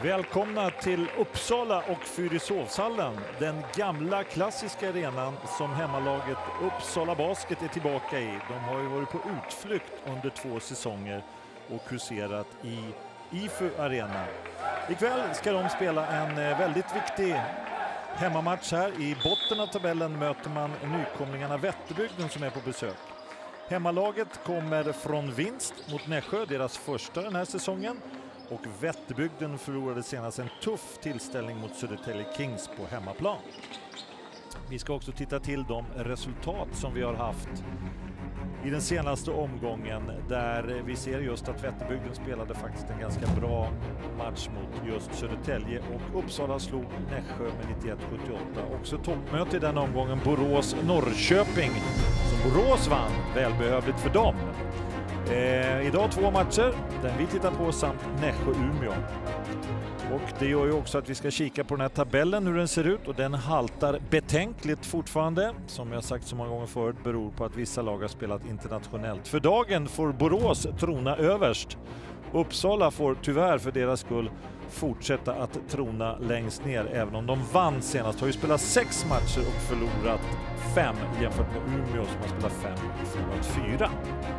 Välkomna till Uppsala och Fyrishovshallen, den gamla klassiska arenan som hemmalaget Uppsala Basket är tillbaka i. De har ju varit på utflykt under 2 säsonger och kurserat i IFU Arena. Ikväll ska de spela en väldigt viktig hemmamatch här. I botten av tabellen möter man nykomlingarna Vätterbygden som är på besök. Hemmalaget kommer från vinst mot Nässjö, deras första den här säsongen. Och Vätterbygden förlorade senast en tuff tillställning mot Södertälje Kings på hemmaplan. Vi ska också titta till de resultat som vi har haft i den senaste omgången, där vi ser just att Vätterbygden spelade faktiskt en ganska bra match mot just Södertälje och Uppsala slog Nässjö med 91-78. Också toppmöte i den omgången Borås-Norrköping som Borås vann, välbehövligt för dem. Idag 2 matcher, den vi tittar på samt Nässjö-Umeå. Och det gör ju också att vi ska kika på den här tabellen, hur den ser ut, och den haltar betänkligt fortfarande. Som jag sagt så många gånger förut beror på att vissa lag har spelat internationellt. För dagen får Borås trona överst. Uppsala får tyvärr för deras skull fortsätta att trona längst ner, även om de vann senast. Har ju spelat 6 matcher och förlorat 5 jämfört med Umeå som har spelat 5 och förlorat 4.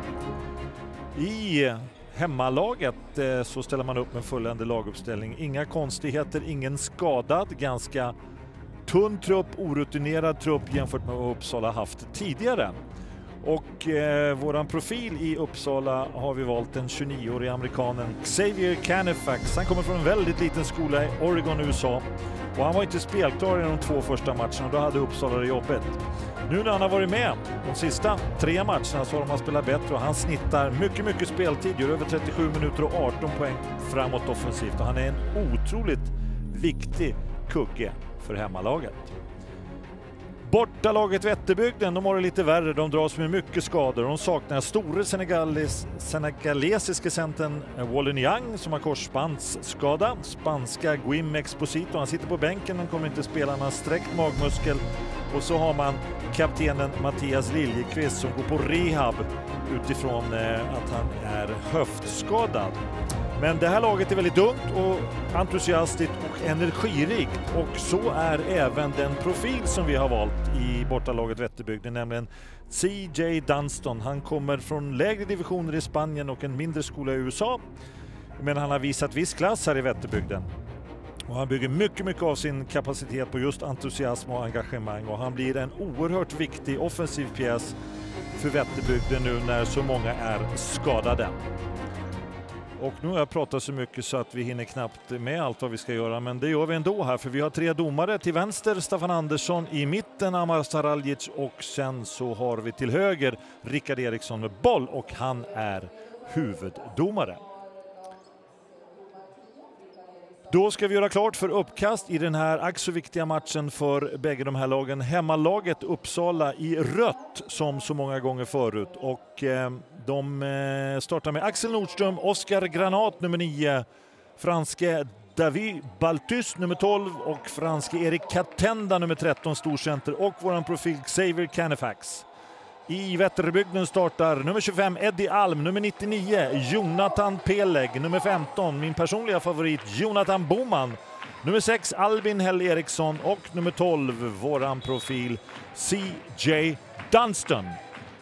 I hemmalaget så ställer man upp med fulländig laguppställning. Inga konstigheter, ingen skadad, ganska tunn trupp, orutinerad trupp jämfört med vad Uppsala haft tidigare. Och våran profil i Uppsala har vi valt den 29-åriga amerikanen Xavier Canifax. Han kommer från en väldigt liten skola i Oregon, USA. Och han var inte spelklar i de 2 första matcherna och då hade Uppsala det jobbet. Nu när han har varit med de sista 3 matcherna så har de spelat bättre och han snittar mycket speltid, gör över 37 minuter och 18 poäng framåt offensivt. Och han är en otroligt viktig kugge för hemmalaget. Bortalaget Vätterbygden, de har det lite värre. De dras med mycket skador. De saknar store senegalesiska centern Wally Niang som har korsbandsskada. Spanska Guim Exposito, han sitter på bänken men kommer inte spela, han har sträckt magmuskel. Och så har man kaptenen Mattias Liljekvist som går på rehab utifrån att han är höftskadad. Men det här laget är väldigt ungt och entusiastiskt och energirikt, och så är även den profil som vi har valt i bortalaget Vätterbygden, nämligen CJ Dunston. Han kommer från lägre divisioner i Spanien och en mindre skola i USA, men han har visat viss klass här i Vätterbygden. Och han bygger mycket av sin kapacitet på just entusiasm och engagemang, och han blir en oerhört viktig offensiv pjäs för Vätterbygden nu när så många är skadade. Och nu har jag pratat så mycket så att vi hinner knappt med allt vad vi ska göra, men det gör vi ändå här, för vi har 3 domare. Till vänster Staffan Andersson, i mitten Amar Saraljic och sen så har vi till höger Rickard Eriksson med boll, och han är huvuddomare. Då ska vi göra klart för uppkast i den här ack så viktiga matchen för bägge de här lagen. Hemmalaget Uppsala i rött som så många gånger förut, och de startar med Axel Nordström, Oskar Granat nummer 9, franske David Baltus nummer 12 och franske Erik Katenda nummer 13 storcenter, och våran profil Xavier Canifax. I Vätterbygden startar nummer 25 Eddie Alm, nummer 99 Jonathan Peleg, nummer 15 min personliga favorit Jonathan Boman, nummer 6 Albin Hell Eriksson och nummer 12 våran profil CJ Dunston.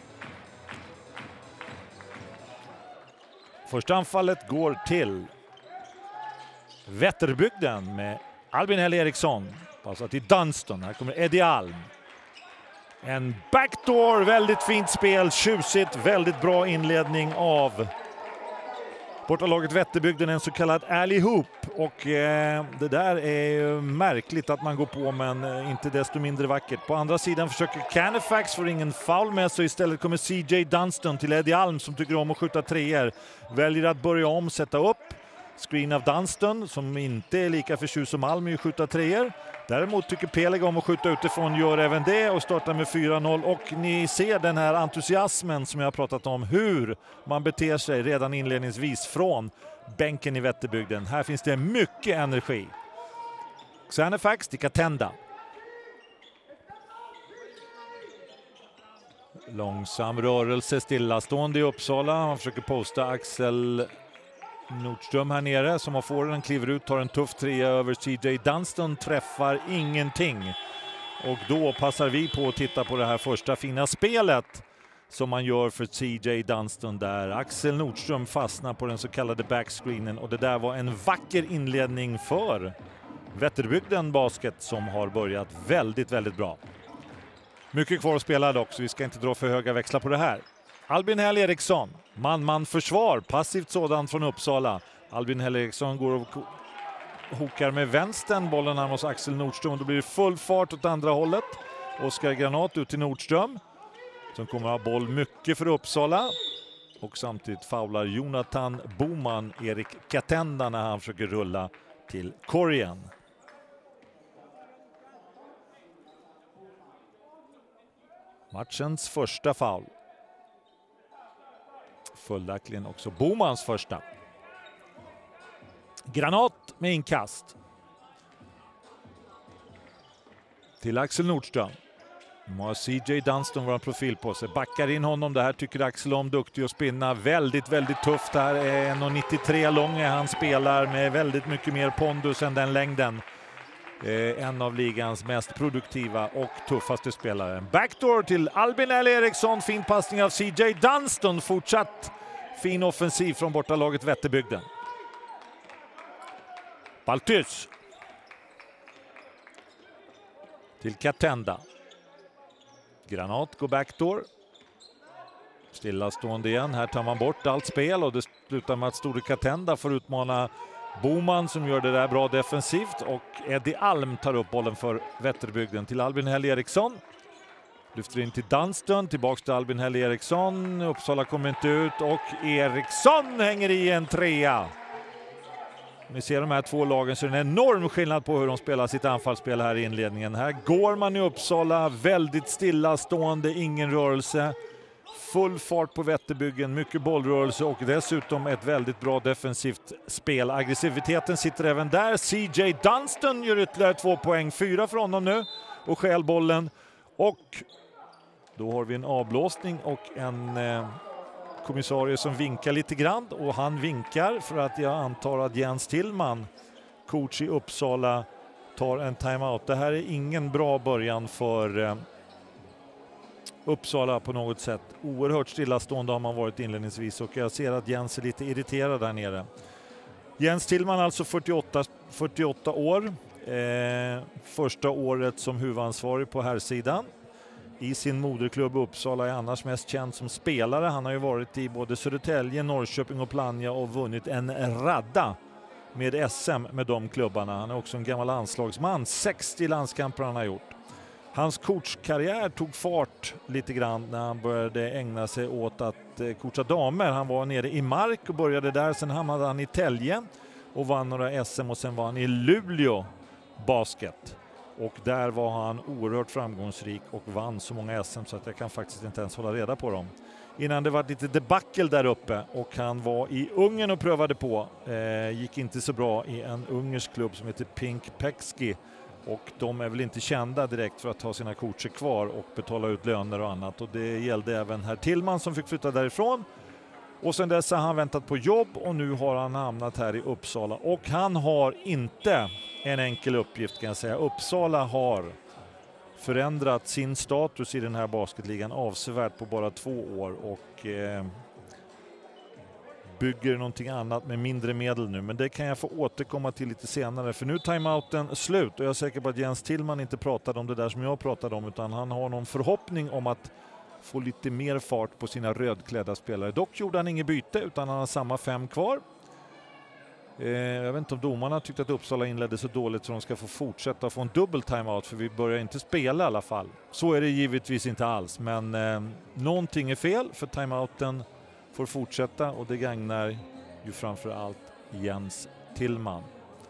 Första anfallet går till Vätterbygden med Albin Hell Eriksson, passar till Dunston. Här kommer Eddie Alm. En backdoor, väldigt fint spel, tjusigt, väldigt bra inledning av bortalaget Vätterbygden, en så kallad alley hoop, och det där är ju märkligt att man går på, men inte desto mindre vackert. På andra sidan försöker Canifax, får ingen foul med, så istället kommer CJ Dunston till Eddie Alm som tycker om att skjuta 3:or. Väljer att börja om, sätta upp. Screen av Dunston som inte är lika förtjust som Alm i att skjuta 3:or. Däremot tycker Peleg om att skjuta utifrån, gör även det och startar med 4-0. Och ni ser den här entusiasmen som jag har pratat om, hur man beter sig redan inledningsvis från bänken i Vätterbygden. Här finns det mycket energi. Canifax till Katenda. Långsam rörelse, stillastående i Uppsala. Han försöker posta Axel Nordström här nere som har forwarden, kliver ut, tar en tuff trea över CJ Dunston, träffar ingenting. Och då passar vi på att titta på det här första fina spelet som man gör för CJ Dunston där. Axel Nordström fastnar på den så kallade backscreenen och det där var en vacker inledning för Vätterbygden Basket som har börjat väldigt, väldigt bra. Mycket kvar att spela dock, så vi ska inte dra för höga växlar på det här. Albin Hell Eriksson, man försvar, passivt sådant från Uppsala. Albin Hell Eriksson går och hokar med vänstern, bollen här hos Axel Nordström. Då blir det full fart åt andra hållet. Oskar Granat ut till Nordström som kommer att ha boll mycket för Uppsala. Och samtidigt faular Jonathan Boman Erik Katenda när han försöker rulla till korgen. Matchens första foul. Följaktligen också Bomans första. Granat med inkast. Till Axel Nordström. Nu har CJ Dunston vår profil på sig. Backar in honom. Det här tycker Axel om. Duktig att spinna. Väldigt, väldigt tufft här. 1,93 lång är han, spelar med väldigt mycket mer pondus än den längden. En av ligans mest produktiva och tuffaste spelare. Backdoor till Albin L. Eriksson. Fin passning av CJ Dunston. Fortsatt fin offensiv från bortalaget Vätterbygden. Baltys. Till Katenda. Granat går backdoor. Stillastående igen. Här tar man bort allt spel och det slutar med att Store Katenda får utmana Boman som gör det där bra defensivt, och Eddie Alm tar upp bollen för Vätterbygden till Albin Hell Eriksson. Lyfter in till Dunston, tillbaks till Albin Hell Eriksson. Uppsala kommer inte ut och Eriksson hänger i en trea. Ni ser de här två lagen så är det en enorm skillnad på hur de spelar sitt anfallsspel här i inledningen. Här går man i Uppsala väldigt stillastående, ingen rörelse. Full fart på Vätterbygden, mycket bollrörelse och dessutom ett väldigt bra defensivt spel. Aggressiviteten sitter även där. CJ Dunston gör ytterligare 2 poäng, 4 för honom nu och stjäl bollen. Och då har vi en avblåsning och en kommissarie som vinkar lite grann, och han vinkar för att jag antar att Jens Tillman, coach i Uppsala, tar en timeout. Det här är ingen bra början för Uppsala på något sätt. Oerhört stillastående har man varit inledningsvis och jag ser att Jens är lite irriterad där nere. Jens Tillman alltså 48 år. Första året som huvudansvarig på herrsidan. I sin moderklubb Uppsala är annars mest känd som spelare. Han har ju varit i både Södertälje, Norrköping och Plannja och vunnit en radda med SM med de klubbarna. Han är också en gammal landslagsman. 60 landskamper han har gjort. Hans coachkarriär tog fart lite grann när han började ägna sig åt att coacha damer. Han var nere i Mark och började där. Sen hamnade han i Tälje och vann några SM och sen var han i Luleå Basket. Och där var han oerhört framgångsrik och vann så många SM så att jag kan faktiskt inte ens hålla reda på dem. Innan det var lite debacle där uppe och han var i Ungern och prövade på. Gick inte så bra i en ungersk klubb som heter Pink Pekski. Och de är väl inte kända direkt för att ha sina coacher kvar och betala ut löner och annat. Och det gällde även herr Tillman som fick flytta därifrån. Och sen dess har han väntat på jobb och nu har han hamnat här i Uppsala. Och han har inte en enkel uppgift kan jag säga. Uppsala har förändrat sin status i den här basketligan avsevärt på bara 2 år. Och bygger någonting annat med mindre medel nu. Men det kan jag få återkomma till lite senare. För nu är timeouten slut och jag är säker på att Jens Tillman inte pratade om det där som jag pratade om. Utan han har någon förhoppning om att få lite mer fart på sina rödklädda spelare. Dock gjorde han inget byte utan han har samma 5 kvar. Jag vet inte om domarna tyckte att Uppsala inledde så dåligt så de ska få fortsätta få en dubbel timeout för vi börjar inte spela i alla fall. Så är det givetvis inte alls, men någonting är fel för timeouten får fortsätta och det gagnar ju framför allt Jens Tillman.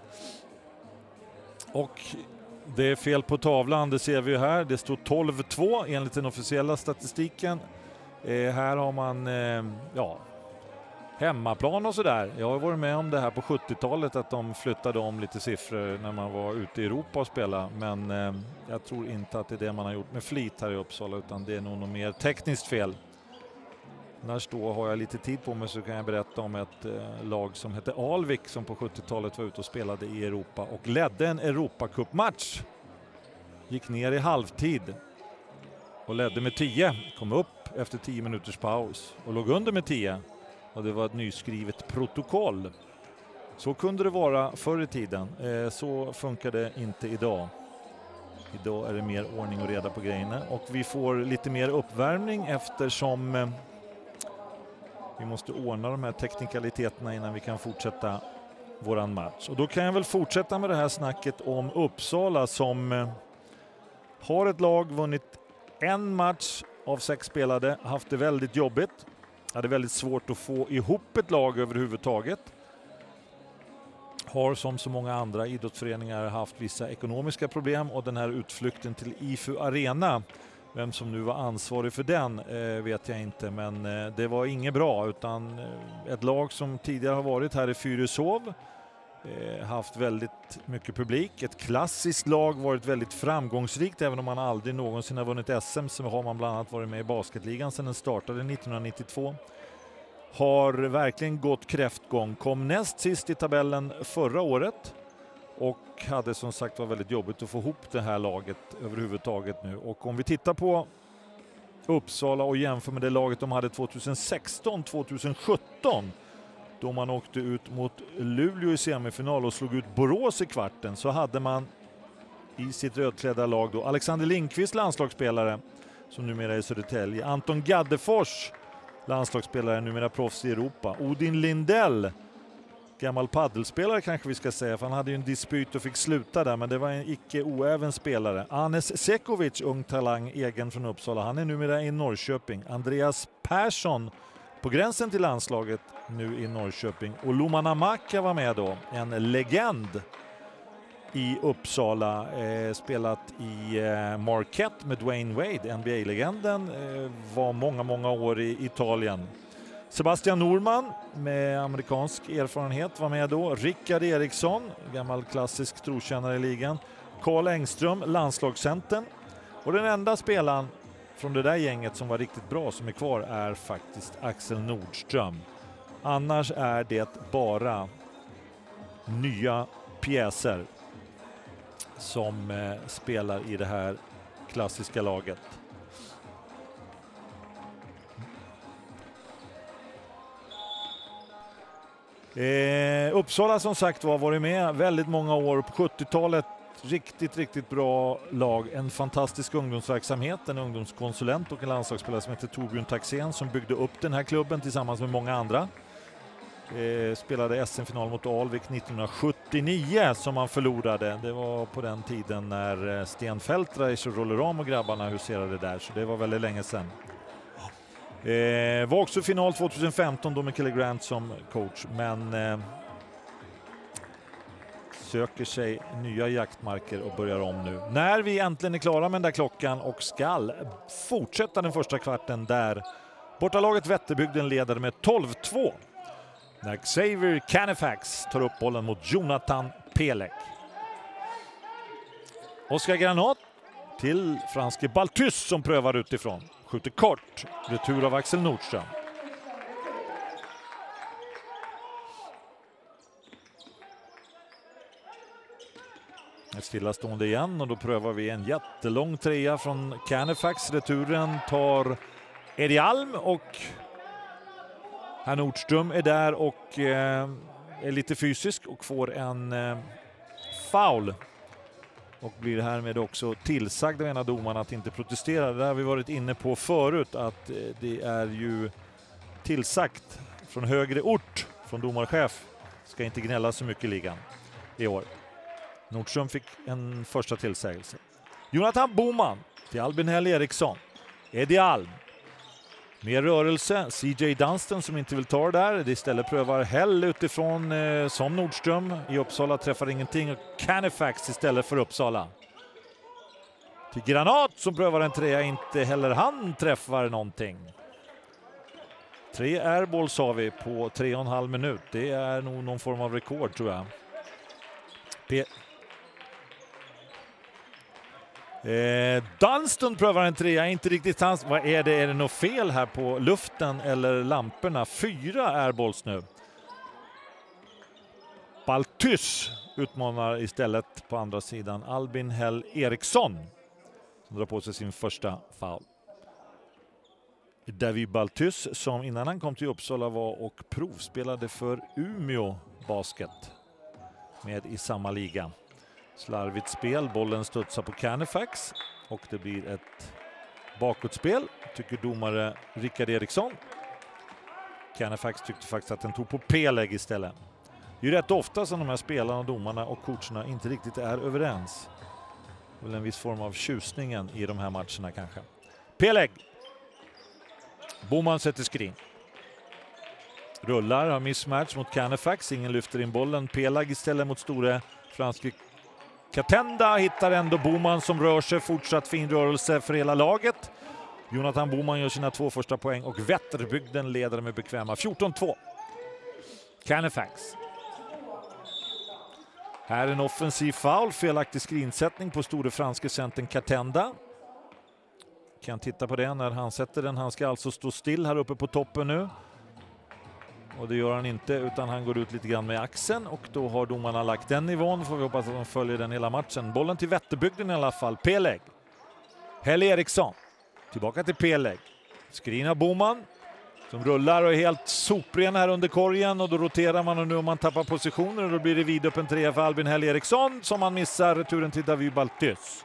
Och det är fel på tavlan, det ser vi ju här. Det står 12-2 enligt den officiella statistiken. Här har man hemmaplan och sådär. Jag har varit med om det här på 70-talet att de flyttade om lite siffror när man var ute i Europa och spela. Men jag tror inte att det är det man har gjort med flit här i Uppsala utan det är nog något mer tekniskt fel. Annars då har jag lite tid på mig så kan jag berätta om ett lag som hette Alvik som på 70-talet var ute och spelade i Europa och ledde en Europacupmatch. Gick ner i halvtid och ledde med 10. Kom upp efter 10 minuters paus och låg under med 10. Och det var ett nyskrivet protokoll. Så kunde det vara förr i tiden. Så funkar det inte idag. Idag är det mer ordning och reda på grejerna. Och vi får lite mer uppvärmning eftersom vi måste ordna de här teknikaliteterna innan vi kan fortsätta våran match. Och då kan jag väl fortsätta med det här snacket om Uppsala som har ett lag vunnit en match av 6 spelade, haft det väldigt jobbigt. Hade väldigt svårt att få ihop ett lag överhuvudtaget. Har som så många andra idrottsföreningar haft vissa ekonomiska problem och den här utflykten till IFU Arena, vem som nu var ansvarig för den vet jag inte, men det var inget bra utan ett lag som tidigare har varit här i Fyrishov, haft väldigt mycket publik, ett klassiskt lag, varit väldigt framgångsrikt även om man aldrig någonsin har vunnit SM, så har man bland annat varit med i basketligan sedan den startade 1992. Har verkligen gått kräftgång, kom näst sist i tabellen förra året och hade som sagt var väldigt jobbigt att få ihop det här laget överhuvudtaget nu. Och om vi tittar på Uppsala och jämför med det laget de hade 2016-2017 då man åkte ut mot Luleå i semifinal och slog ut Borås i kvarten, så hade man i sitt rödklädda lag då Alexander Lindqvist, landslagsspelare som numera är i Södertälje, Anton Gaddefors, landslagsspelare, numera proffs i Europa, Odin Lindell, gammal paddelspelare kanske vi ska säga, för han hade ju en dispyt och fick sluta där, men det var en icke oäven spelare. Anes Sekovic, ung talang, egen från Uppsala, han är numera i Norrköping. Andreas Persson på gränsen till landslaget nu i Norrköping, och Lomana Maka var med då, en legend i Uppsala, spelat i Marquette med Dwayne Wade, NBA-legenden, var många år i Italien. Sebastian Norman med amerikansk erfarenhet var med då. Rickard Eriksson, gammal klassisk trotjänare i ligan. Carl Engström, landslagscentern. Och den enda spelaren från det där gänget som var riktigt bra som är kvar är faktiskt Axel Nordström. Annars är det bara nya pjäser som spelar i det här klassiska laget. Uppsala som sagt var varit med väldigt många år på 70-talet. Riktigt bra lag. En fantastisk ungdomsverksamhet. En ungdomskonsulent och en landslagsspelare som heter Torbjörn Taxén som byggde upp den här klubben tillsammans med många andra. Spelade SM-final mot Alvik 1979 som man förlorade. Det var på den tiden när Sten Fältra, Rolleram och grabbarna huserade där, så det var väldigt länge sedan. Var också final 2015 då med Kelly Grant som coach, men söker sig nya jaktmarker och börjar om nu. När vi äntligen är klara med den där klockan och skall fortsätta den första kvarten där bortalaget Vätterbygden leder med 12-2. När Xavier Canifax tar upp bollen mot Jonathan Pelek. Oskar Granat till franske Baltus som prövar utifrån. Skjuter kort. Retur av Axel Nordström. Ett stillastående igen och då prövar vi en jättelång trea från Canifax. Returen tar Eddie Alm och herr Nordström är där och är lite fysisk och får en foul. Och blir härmed också tillsagd av en av domarna att inte protestera. Det har vi varit inne på förut, att det är ju tillsagt från högre ort, från domarchef. Ska inte gnälla så mycket i ligan i år. Nordström fick en första tillsägelse. Jonathan Boman till Albin Hell Eriksson. Eddie Alm. Mer rörelse. CJ Dunstan som inte vill ta det där. Det istället prövar Hell utifrån som Nordström. I Uppsala träffar ingenting. Och Canifax istället för Uppsala. Till Granat som prövar en trea. Inte heller han träffar någonting. 3 airballs har vi på 3,5 minut. Det är nog någon form av rekord tror jag. Dunston prövar en trea, inte riktigt hans. Vad är det? Är det något fel här på luften eller lamporna? 4 airballs nu. Baltys utmanar istället på andra sidan Albin Hell Eriksson som drar på sig sin första foul. David Baltys som innan han kom till Uppsala var och provspelade för Umeå Basket med i samma liga. Slarvigt spel, bollen studsar på Carnifax och det blir ett bakåtspel, tycker domare Rickard Eriksson. Carnifax tyckte faktiskt att den tog på Peleg istället. Det är ju rätt ofta som de här spelarna, domarna och coacherna inte riktigt är överens. Det är väl en viss form av tjusningen i de här matcherna kanske. Peleg. Boman sätter skrin. Rullar, har missmatch mot Carnifax. Ingen lyfter in bollen. Peleg istället mot store franske Katenda. Hittar ändå Boman som rör sig. Fortsatt fin rörelse för hela laget. Jonathan Boman gör sina 2 första poäng och Vätterbygden leder med bekväma 14-2. Carnifax. Här är en offensiv foul, felaktig skrinsättning på store franske centern Katenda. Kan titta på det när han sätter den. Han ska alltså stå still här uppe på toppen nu. Och det gör han inte, utan han går ut lite grann med axeln och då har domarna lagt den nivån. Får vi hoppas att de följer den hela matchen. Bollen till Vätterbygden i alla fall. Peleg. Hell Eriksson. Tillbaka till Peleg. Skrina Boman som rullar och är helt sopren här under korgen och då roterar man och nu om man tappar positioner och då blir det vidöppen 3 för Albin Hell Eriksson som man missar returen till David Baltys.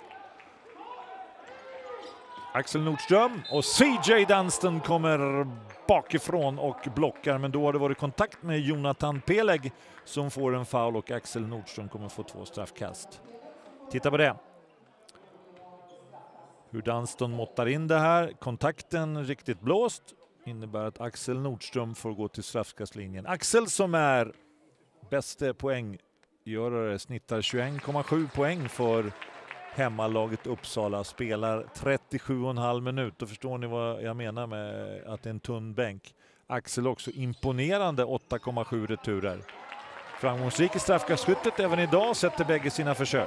Axel Nordström och CJ Dunston kommer bakifrån och blockar, men då har det varit kontakt med Jonathan Peleg som får en foul och Axel Nordström kommer få 2 straffkast. Titta på det. Hur Dunston måttar in det här. Kontakten riktigt blåst innebär att Axel Nordström får gå till straffkastlinjen. Axel som är bästa poänggörare snittar 21,7 poäng för hemmalaget Uppsala, spelar 37,5 minut. Då förstår ni vad jag menar med att det är en tunn bänk. Axel också imponerande 8,7 returer. Framgångsrik i straffkastskyttet även idag, sätter bägge sina försök.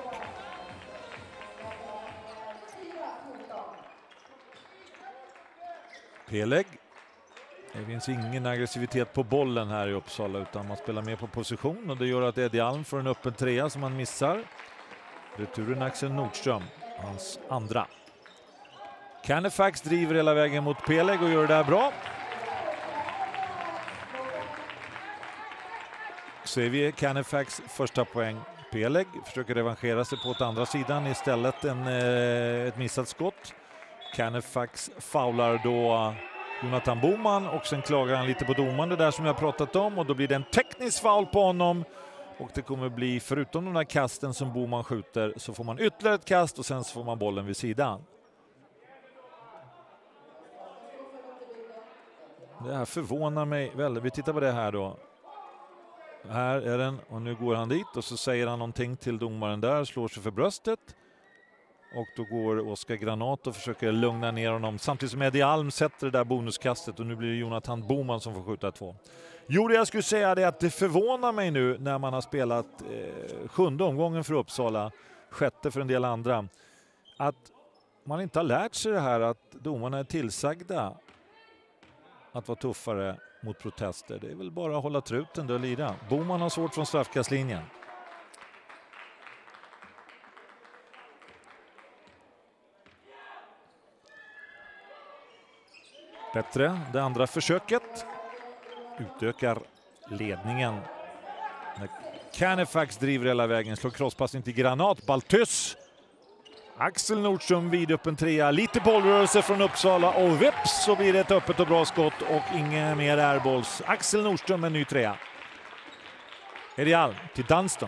Peleg. Det finns ingen aggressivitet på bollen här i Uppsala utan man spelar mer på position och det gör att Eddie Alm får en öppen trea som han missar. Returen Axel Nordström, hans andra. Carnifax driver hela vägen mot Peleg och gör det där bra. Ser vi Carnifax första poäng. Peleg försöker revanschera sig på åt andra sidan, istället ett missat skott. Carnifax faular då Jonathan Boman och sen klagar han lite på domaren, det där som jag pratat om, och då blir det en teknisk foul på honom. Och det kommer bli, förutom de där kasten som Boman skjuter, så får man ytterligare ett kast och sen så får man bollen vid sidan. Det här förvånar mig väldigt. Vi tittar på det här då. Här är den och nu går han dit och så säger han någonting till domaren där, slår sig för bröstet. Och då går Oskar Granat och försöker lugna ner honom samtidigt som Eddie Alm sätter det där bonuskastet och nu blir det Jonathan Boman som får skjuta 2. Jo, det jag skulle säga är att det förvånar mig nu när man har spelat 7:e omgången för Uppsala, 6:e för en del andra, att man inte har lärt sig det här att domarna är tillsagda att vara tuffare mot protester. Det är väl bara att hålla truten och lira. Boman har svårt från straffkastlinjen. Bättre, det andra försöket utökar ledningen. När Carnifax driver hela vägen, slår crosspassning till Granat, Baltys. Axel Nordström vid upp en trea, lite bollrörelse från Uppsala och vips så blir det ett öppet och bra skott och inga mer airballs. Axel Nordström en ny trea. Eddie Alm till Dunston.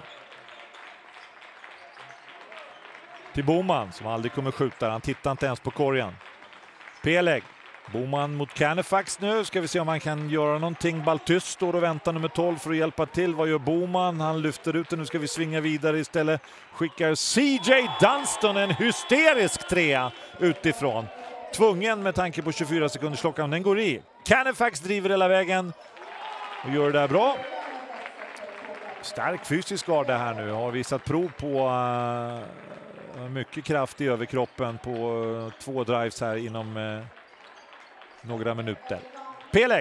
Till Boman som aldrig kommer skjuta, han tittar inte ens på korgen. Peleg. Boman mot Carnifax nu. Ska vi se om han kan göra någonting. Baltys står och väntar nummer 12 för att hjälpa till. Vad gör Boman? Han lyfter ut den. Nu ska vi svinga vidare istället. Skickar CJ Dunston en hysterisk trea utifrån. Tvungen med tanke på 24 sekunders klockan. Den går i. Carnifax driver hela vägen och gör det där bra. Stark fysisk garde här nu. Har visat prov på mycket kraft i överkroppen på 2 drives här inom några minuter. Peleg!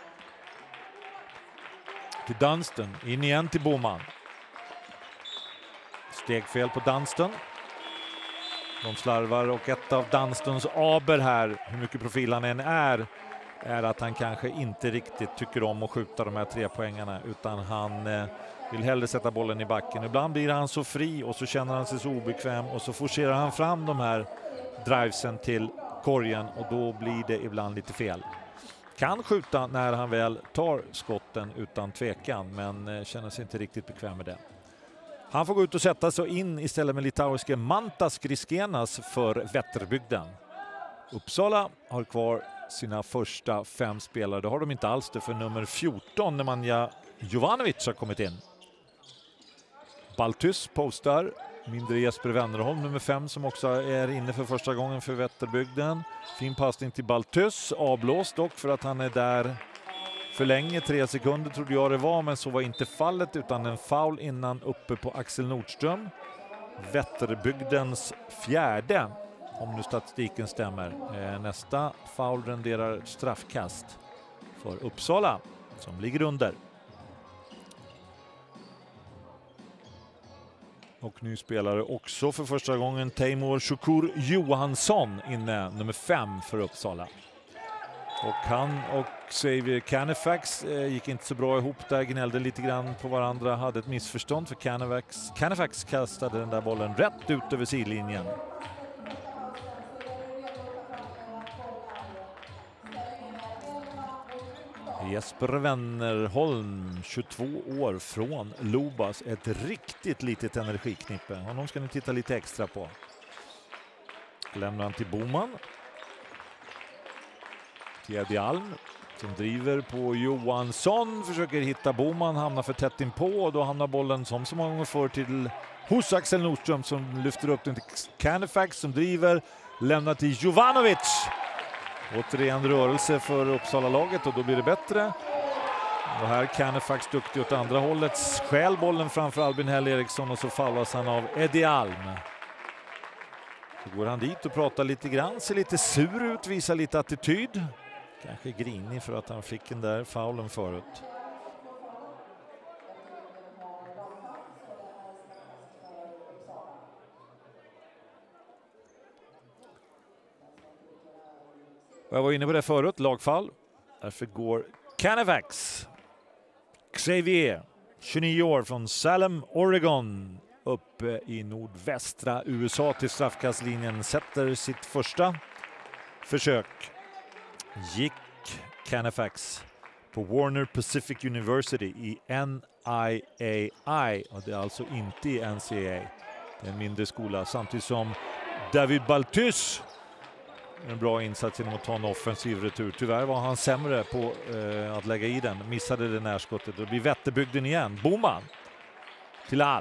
Till Dunston, in igen till Boman. Stegfel på Dunston. De slarvar och ett av Dunstons aber här, hur mycket profil han än är att han kanske inte riktigt tycker om att skjuta de här 3 poängarna, utan han vill hellre sätta bollen i backen. Ibland blir han så fri och så känner han sig så obekväm och så forcerar han fram de här drivesen till korgen och då blir det ibland lite fel. Kan skjuta när han väl tar skotten utan tvekan, men känner sig inte riktigt bekväm med det. Han får gå ut och sätta sig in istället med litauiske Mantas Griskenas för Vätterbygden. Uppsala har kvar sina första 5 spelare. Det har de inte alls det för nummer 14 Nemanja Jovanovic har kommit in. Baltus postar, mindre Jesper Wennerholm nummer 5 som också är inne för första gången för Vätterbygden. Fin passning till Baltus, avblåst dock för att han är där för länge, 3 sekunder trodde jag det var, men så var inte fallet utan en foul innan uppe på Axel Nordström. Vätterbygdens 4:e, om nu statistiken stämmer. Nästa foul renderar straffkast för Uppsala som ligger under. Och ny spelare också för första gången, Teimur Shukur Johansson inne, nummer 5 för Uppsala. Och han och Xavier Canifax gick inte så bra ihop där, gnällde lite grann på varandra, hade ett missförstånd för Canifax kastade den där bollen rätt ut över sidlinjen. Jesper Wennerholm, 22 år från Lobas, ett riktigt litet energiknippe. Honom ska ni titta lite extra på. Lämnar han till Boman. Eddie Alm som driver på Johansson, försöker hitta Boman, hamnar för tätt in på och då hamnar bollen som så många gånger för till hos Axel Nordström som lyfter upp den till Canifax som driver, lämnar till Jovanovic. Återigen rörelse för Uppsala-laget och då blir det bättre. Och här Canifax duktig åt andra hållet, skäl bollen framför Albin Hell Eriksson och så fallas han av Eddie Alm. Så går han dit och pratar lite grann, ser lite sur ut, visar lite attityd. Kanske grinig för att han fick den där faulen förut. Jag var inne på det förut, lagfall. Därför går Canifax. Xavier, 29 år från Salem, Oregon. Uppe i nordvästra USA till straffkastlinjen. Sätter sitt första försök. Gick Canifax på Warner Pacific University i NIAI. Och det är alltså inte i NCAA. Det är en mindre skola. Samtidigt som David Baltus, en bra insats genom att ta en offensiv retur. Tyvärr var han sämre på att lägga i den. Missade det närskottet. Det blir Vätterbygden igen. Boman till Alm.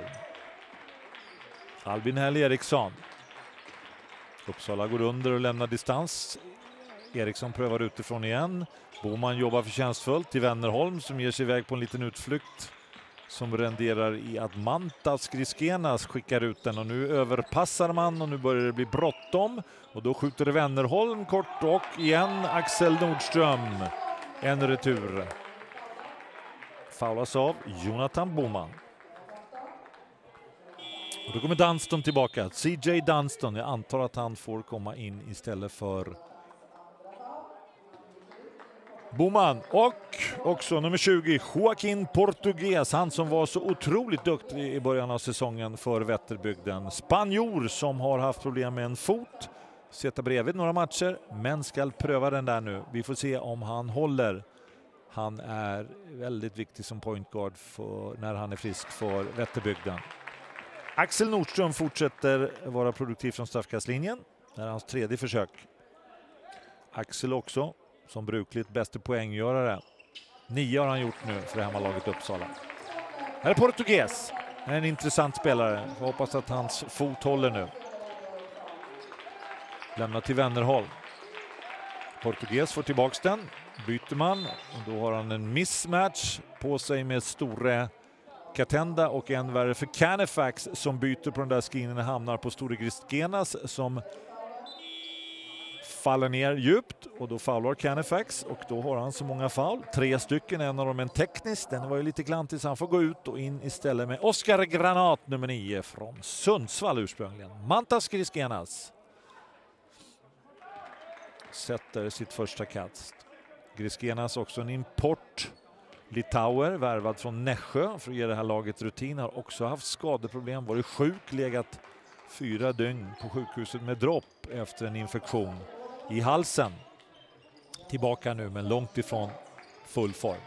Albin Hell Eriksson. Uppsala går under och lämnar distans. Eriksson prövar utifrån igen. Boman jobbar förtjänstfullt till Wennerholm som ger sig iväg på en liten utflykt som renderar i att Mantas Griskenas skickar ut den och nu överpassar man och nu börjar det bli bråttom och då skjuter Wennerholm kort och igen Axel Nordström. En retur. Faulas av Jonathan Boman. Och då kommer Dunston tillbaka. CJ Dunston, jag antar att han får komma in istället för Boman. Och också nummer 20, Joaquin Portugues, han som var så otroligt duktig i början av säsongen för Vätterbygden. Spanjor som har haft problem med en fot. Sätter bredvid några matcher, men ska pröva den där nu. Vi får se om han håller. Han är väldigt viktig som point guard för, när han är frisk för Vätterbygden. Axel Nordström fortsätter vara produktiv från straffkastlinjen. Det är hans 3:e försök. Axel också som brukligt bästa poänggörare. 9 har han gjort nu för hemmalaget Uppsala. Här är Portugues. En intressant spelare. Jag hoppas att hans fot håller nu. Lämnar till Wennerholm. Portugues får tillbaks den. Byter man. Och då har han en mismatch på sig med store Katenda och en värre för Canifax som byter på den där skinen och hamnar på Store Griskenas som faller ner djupt och då foular Canifax och då har han så många foul. 3 stycken, en av dem en teknisk. Den var ju lite klantig så han får gå ut och in istället med Oscar Granat nummer 9 från Sundsvall ursprungligen. Mantas Griskenas sätter sitt första kast. Griskenas också en import. Litauer, värvad från Nässjö för att ge det här laget rutin, har också haft skadeproblem, varit sjuk, legat 4 dygn på sjukhuset med dropp efter en infektion i halsen. Tillbaka nu men långt ifrån full form.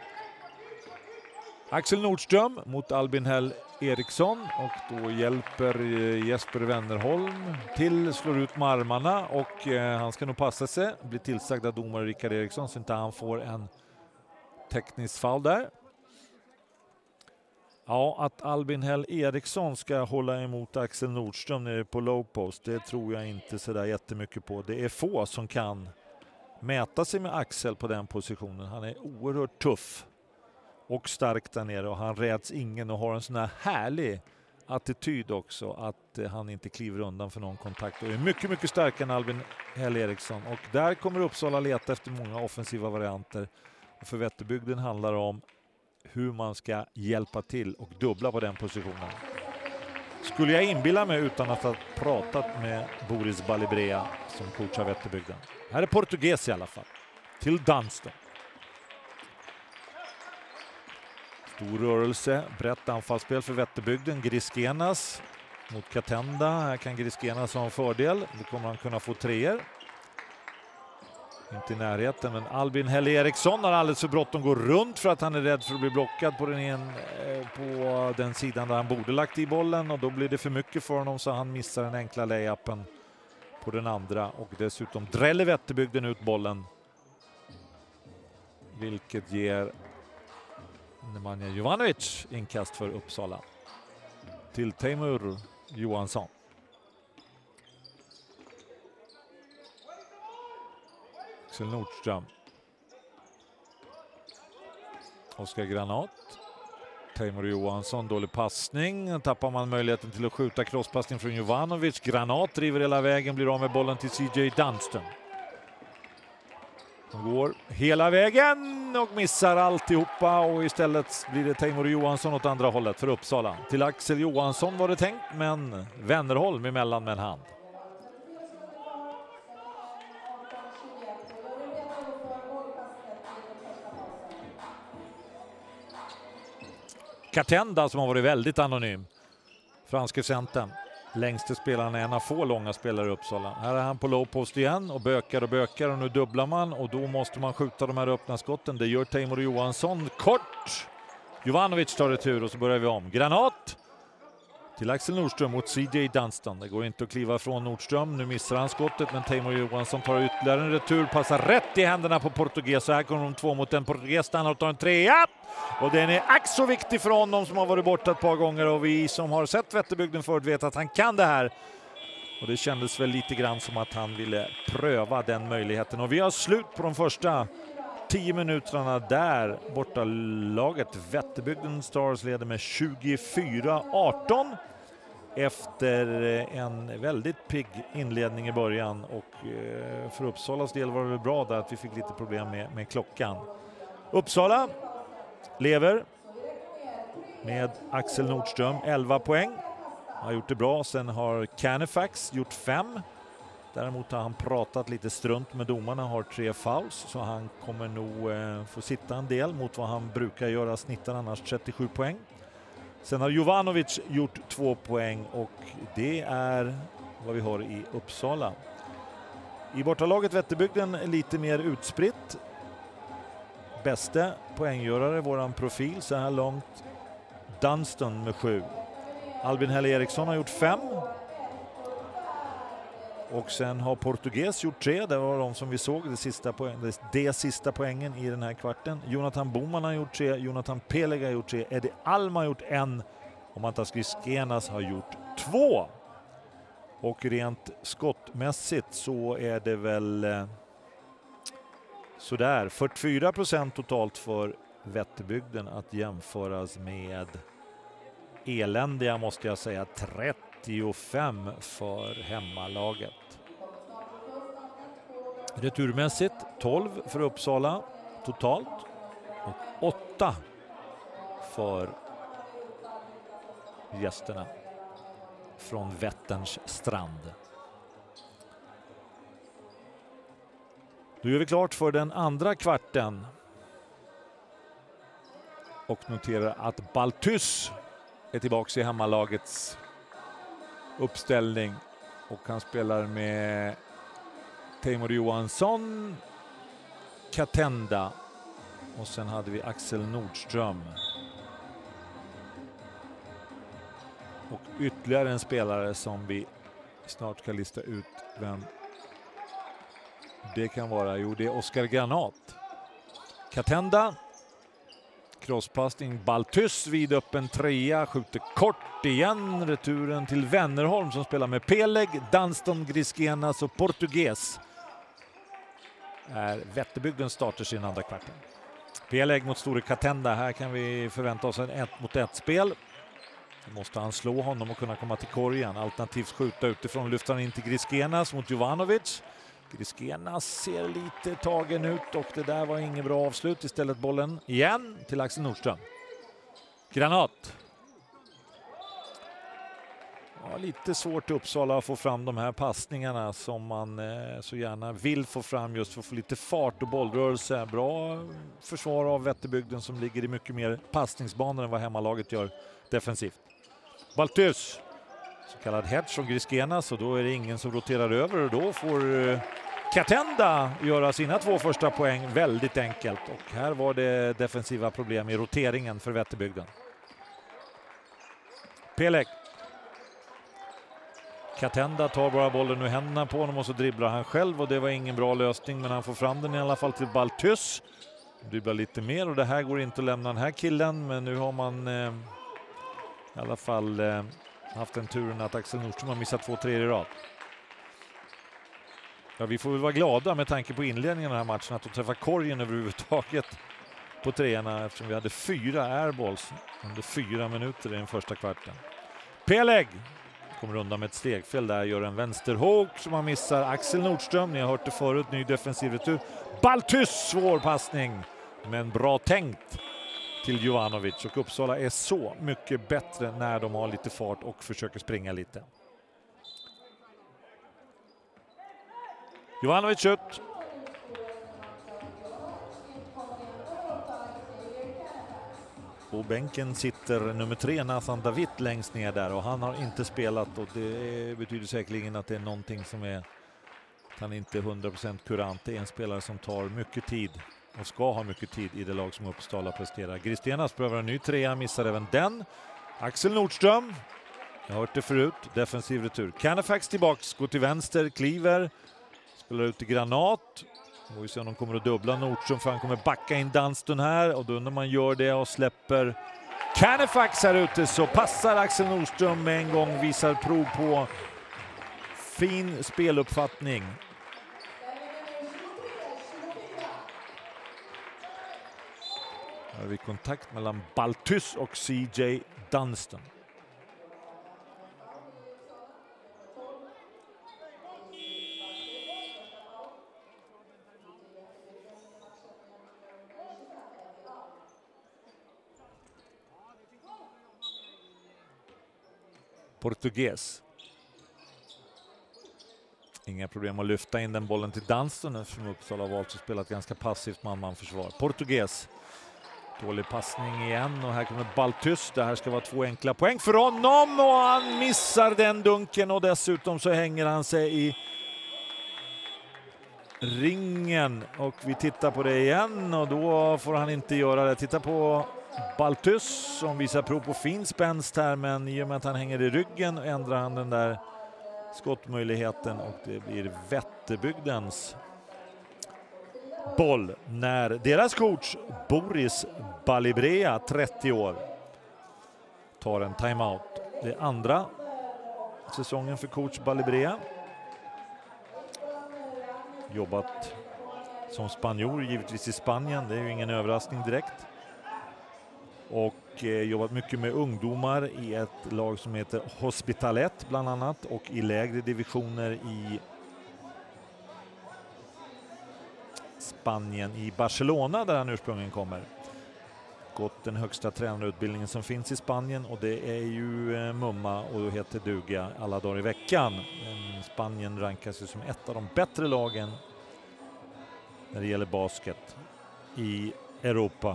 Axel Nordström mot Albin Hell Eriksson och då hjälper Jesper Wennerholm till, slår ut med armarna och han ska nog passa sig, blir tillsagd av domare Rickard Eriksson så inte han får en teknisk foul där. Ja, att Albin Hell Eriksson ska hålla emot Axel Nordström nere på low post, det tror jag inte så där jättemycket på. Det är få som kan mäta sig med Axel på den positionen. Han är oerhört tuff och stark där nere och han räds ingen och har en sån här härlig attityd också att han inte kliver undan för någon kontakt och är mycket, mycket starkare än Albin Hell Eriksson. Och där kommer Uppsala leta efter många offensiva varianter. Och för Vätterbygden handlar det om hur man ska hjälpa till och dubbla på den positionen. Skulle jag inbilla mig utan att ha pratat med Boris Balibrea som coachar Vätterbygden. Här är portugis i alla fall. Till Dunston. Stor rörelse, brett anfallsspel för Vätterbygden. Griskenas mot Katenda. Här kan Griskenas ha en fördel. Då kommer han kunna få 3. Inte i närheten, men Albin Hell Eriksson har alldeles för bråttom, går runt för att han är rädd för att bli blockad på den sidan där han borde lagt i bollen och då blir det för mycket för honom så han missar den enkla layupen på den andra och dessutom dräller Vätterbygden ut bollen. Vilket ger Nemanja Jovanovic inkast för Uppsala till Teimur Johansson. Axel Nordström. Oskar Granat. Teimur Johansson, dålig passning. Tappar man möjligheten till att skjuta crosspassning från Jovanovic. Granat driver hela vägen, blir av med bollen till CJ Dunston. Han går hela vägen och missar alltihopa och istället blir det Teimur Johansson åt andra hållet för Uppsala. Till Axel Johansson var det tänkt, men Wennerholm emellan med en hand. Katenda som har varit väldigt anonym. Franske centern. Längste spelaren är en av få långa spelare i Uppsala. Här är han på low post igen och bökar och nu dubblar man och då måste man skjuta de här öppna skotten. Det gör Teimur Johansson. Kort! Jovanovic tar retur och så börjar vi om. Granat! Till Axel Nordström mot CJ Dunston. Det går inte att kliva från Nordström. Nu missar han skottet men Teimur Johansson tar ytterligare en retur. Passar rätt i händerna på portugis. Så här kommer de 2 mot en portugis. Stannar och tar en 3. Och den är ack så viktig för honom som har varit borta ett par gånger. Och vi som har sett Vätterbygden förut vet att han kan det här. Och det kändes väl lite grann som att han ville pröva den möjligheten. Och vi har slut på de första 10 minuterna där. Bortalaget Vätterbygden Stars leder med 24-18. Efter en väldigt pigg inledning i början och för Uppsalas del var det väl bra där att vi fick lite problem med klockan. Uppsala lever med Axel Nordström 11 poäng. Har gjort det bra. Sen har Canifax gjort 5. Däremot har han pratat lite strunt med domarna, har 3 fouls så han kommer nog få sitta en del mot vad han brukar göra, snittar annars 37 poäng. Sen har Jovanovic gjort 2 poäng och det är vad vi har i Uppsala. I bortalaget Vätterbygden lite mer utspritt. Bästa poänggörare, våran profil så här långt, Dunston med 7. Albin Hell Eriksson har gjort 5. Och sen har portugis gjort 3. Det var de som vi såg det sista poängen i den här kvarten. Jonathan Boman har gjort 3. Jonathan Peleg har gjort 3. Eddie Alma har gjort 1. Och Mantas Griskenas har gjort 2. Och rent skottmässigt så är det väl sådär 44% totalt för Vätterbygden att jämföras med eländiga måste jag säga. 35 för hemmalaget. Returmässigt 12 för Uppsala totalt och 8 för gästerna från Vätterns strand. Då gör vi klart för den andra kvarten. Och noterar att Balthus är tillbaka i hemmalagets uppställning. Och han spelar med Teimur Johansson, Katenda och sen hade vi Axel Nordström. Och ytterligare en spelare som vi snart ska lista ut vem det kan vara. Jo, det är Oskar Granat. Katenda, crosspassning, Balthus vid öppen trea, skjuter kort igen. Returen till Wennerholm som spelar med Peleg, Dunston, Griskenas och Portugues. Är Vätterbygden startar sin andra kvarten. Peleg mot Store Katenda. Här kan vi förvänta oss en 1-mot-1-spel. Då måste han slå honom och kunna komma till korgen. Alternativt skjuta utifrån, lyfter han in till Griskenas mot Jovanovic. Griskenas ser lite tagen ut och det där var ingen bra avslut. Istället bollen igen till Axel Nordström. Granat. Ja, lite svårt i Uppsala att få fram de här passningarna som man så gärna vill få fram just för att få lite fart och bollrörelse. Bra försvar av Vätterbygden som ligger i mycket mer passningsbanor än vad hemmalaget gör defensivt. Balthus, så kallad hedge från Griskenas, och då är det ingen som roterar över och då får Katenda göra sina 2 första poäng väldigt enkelt. Och här var det defensiva problem i roteringen för Vätterbygden. Peleg. Katenda tar bara bollen ur händerna på honom och så dribblar han själv och det var ingen bra lösning, men han får fram den i alla fall till Balthus. Dribblar lite mer och det här går inte att lämna den här killen, men nu har man i alla fall haft en turen att Axel Nordström har missat 2-3 i rad. Ja, vi får väl vara glada med tanke på inledningen av den här matchen att de träffar korgen överhuvudtaget på treorna eftersom vi hade 4 airballs under 4 minuter i den första kvarten. Peleg kommer undan med ett stegfel där, gör en vänsterhåg som man missar. Axel Nordström, ni har hört det förut, ny defensiv retur. Balthus, svår passning, men bra tänkt till Jovanovic, och Uppsala är så mycket bättre när de har lite fart och försöker springa lite. Jovanovic ut. På bänken sitter nummer 3 Nathan David längst ner där och han har inte spelat, och det betyder säkerligen att det är någonting som är att han inte är 100% kurant. Det är en spelare som tar mycket tid och ska ha mycket tid i det lag som Uppsala presterar. Griskenas prövar en ny 3, missar även den. Axel Nordström, jag har hört det förut, defensiv retur. Canafax tillbaks, går till vänster, kliver, spelar ut i Granat. Vi ser om de kommer att dubbla Nordström för han kommer backa in Dunston här, och då när man gör det och släpper Canafax här ute så passar Axel Nordström med en gång, visar prov på fin speluppfattning. Här har vi kontakt mellan Balthus och CJ Dunston. Portugues. Inga problem att lyfta in den bollen till Dunston eftersom Uppsala har valt att spela ett ganska passivt man-man-försvar. Portugues. Dålig passning igen och här kommer Balthus. Det här ska vara 2 enkla poäng för honom och han missar den dunken och dessutom så hänger han sig i ringen och vi tittar på det igen och då får han inte göra det. Titta på Balthus som visar prov på fin spänst här, men i och med att han hänger i ryggen ändrar han den där skottmöjligheten och det blir Vätterbygdens boll när deras coach Boris Balibrea, 30 år, tar en timeout. Det är andra säsongen för coach Balibrea. Jobbat som spanjor givetvis i Spanien, det är ju ingen överraskning direkt. och jobbat mycket med ungdomar i ett lag som heter Hospitalet bland annat, och i lägre divisioner i Spanien, i Barcelona där han ursprungligen kommer. Gått den högsta tränarutbildningen som finns i Spanien, och det är ju mumma och heter duga alla dagar i veckan. Spanien rankas ju som ett av de bättre lagen när det gäller basket i Europa.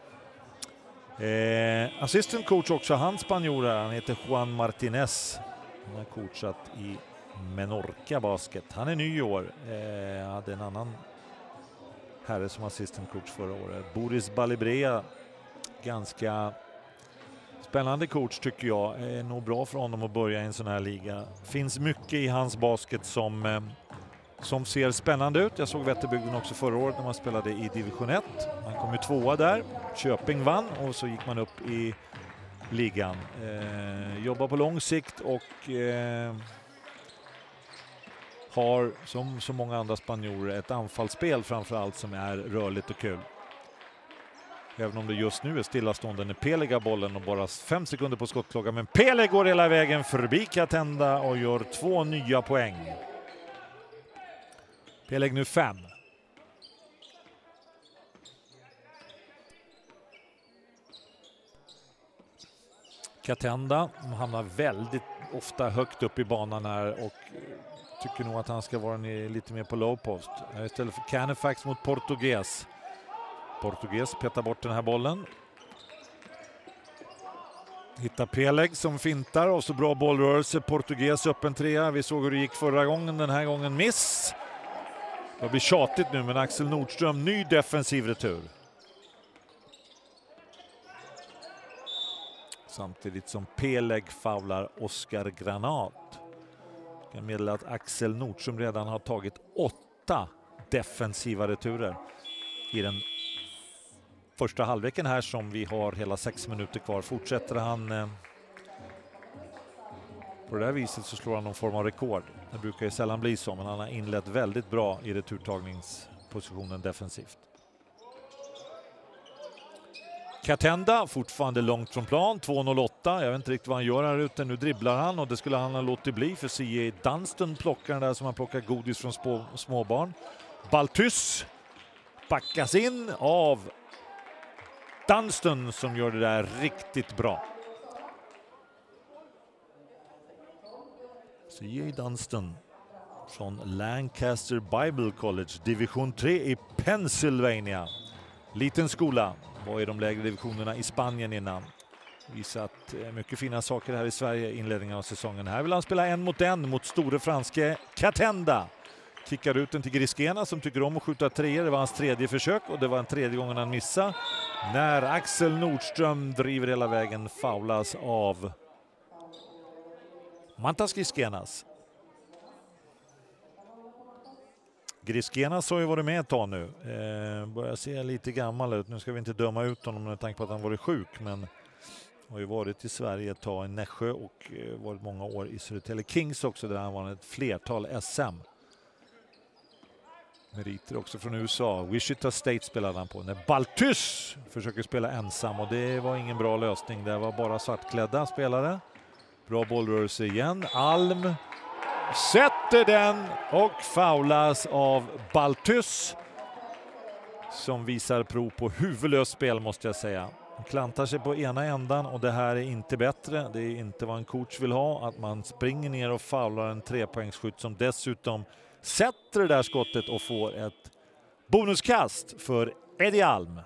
Assistant coach också, han spanjorare, han heter Juan Martinez. Han har coachat i Menorca basket. Han är ny i år. Hade en annan herre som assistant coach förra året. Boris Balibrea, ganska spännande coach tycker jag. Är nog bra för honom att börja i en sån här liga. Finns mycket i hans basket som ser spännande ut. Jag såg Vätterbygden också förra året när man spelade i division 1. Man kom ju tvåa där. Köping vann och så gick man upp i ligan. Jobbar på lång sikt och har som så många andra spanjorer ett anfallsspel framförallt som är rörligt och kul. Även om det just nu är stillastående när Peleg har bollen och bara 5 sekunder på skottklockan. Men Peleg går hela vägen förbi Katenda och gör 2 nya poäng. Peleg nu 5. Katenda hamnar väldigt ofta högt upp i banan här och tycker nog att han ska vara lite mer på low post. Istället för Canefax mot Portugues. Portugues petar bort den här bollen. Hittar Peleg som fintar och så bra bollrörelse. Portugues öppen trea. Vi såg hur det gick förra gången. Den här gången miss. Det blir tjatigt nu, men Axel Nordström ny defensiv retur. Samtidigt som Peleg faular Oscar Granat. Jag kan meddela att Axel Nordström redan har tagit 8 defensiva returer i den första halvleken här som vi har hela 6 minuter kvar. Fortsätter han på det här viset så slår han någon form av rekord. Det brukar ju sällan bli så, men han har inlett väldigt bra i returtagningspositionen defensivt. Katenda fortfarande långt från plan, 2.08. Jag vet inte riktigt vad han gör här ute. Nu dribblar han och det skulle han ha låtit bli, för C.J. Dunston plockar den där som han plockar godis från småbarn. Baltys backas in av Dunston som gör det där riktigt bra. C.J. Dunston från Lancaster Bible College, division 3 i Pennsylvania. Liten skola, var i de lägre divisionerna i Spanien innan. Visat mycket fina saker här i Sverige i inledningen av säsongen. Här vill han spela 1 mot 1 mot store franske Katenda. Kickar ut den till Griskena som tycker om att skjuta 3. Det var hans 3:e försök och det var en 3:e gången han missade. När Axel Nordström driver hela vägen faulas av Mantas Griskenas. Griskenas har ju varit med ett tag nu. Börjar se lite gammal ut. Nu ska vi inte döma ut honom med tanke på att han varit sjuk, men har ju varit i Sverige ett tag i Nässjö och varit många år i Södertälje Kings också, där han var ett flertal SM. Meriter också från USA. Wichita State spelade han på. När Baltys försöker spela ensam och det var ingen bra lösning. Det var bara svartklädda spelare. Bra bollrörelse igen. Alm sätter den och faulas av Baltys som visar prov på huvudlöst spel, måste jag säga. Han klantar sig på ena ändan och det här är inte bättre. Det är inte vad en coach vill ha, att man springer ner och faular en 3-poängsskytt som dessutom sätter det där skottet och får ett bonuskast för Eddie Alm.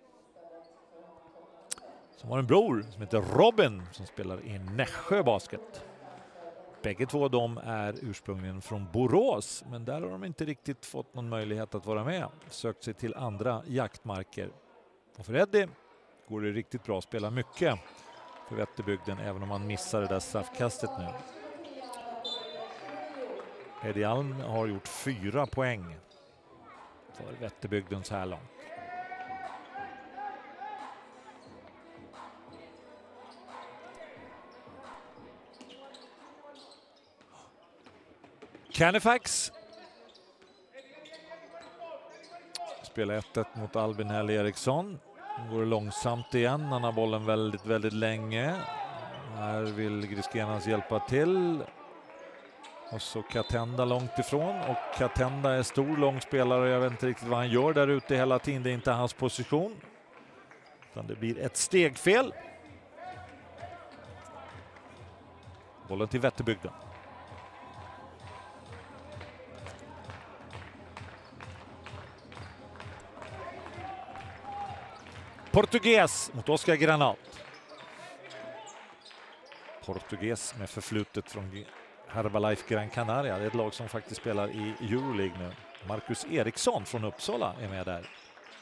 Som har en bror som heter Robin som spelar i Nässjö basket. Bägge två de är ursprungligen från Borås, men där har de inte riktigt fått någon möjlighet att vara med. Sökt sig till andra jaktmarker. Och för Eddie går det riktigt bra att spela mycket för Vätterbygden, även om han missar det där straffkastet nu. Eddie Alm har gjort 4 poäng för Vätterbygden så här långt. Canefax spelar 1-1 mot Albin Hell Eriksson. Nu går det långsamt igen. Han har bollen väldigt länge. Här vill Griskenas hjälpa till. Och så Katenda långt ifrån. Och Katenda är stor, lång spelare. Jag vet inte riktigt vad han gör där ute hela tiden. Det är inte hans position. Utan det blir ett stegfel. Bollen till Vätterbygden. Portugues mot Oscar Granat. Portugues med förflutet från Herbalife Gran Canaria. Det är ett lag som faktiskt spelar i Euroleague nu. Marcus Eriksson från Uppsala är med där.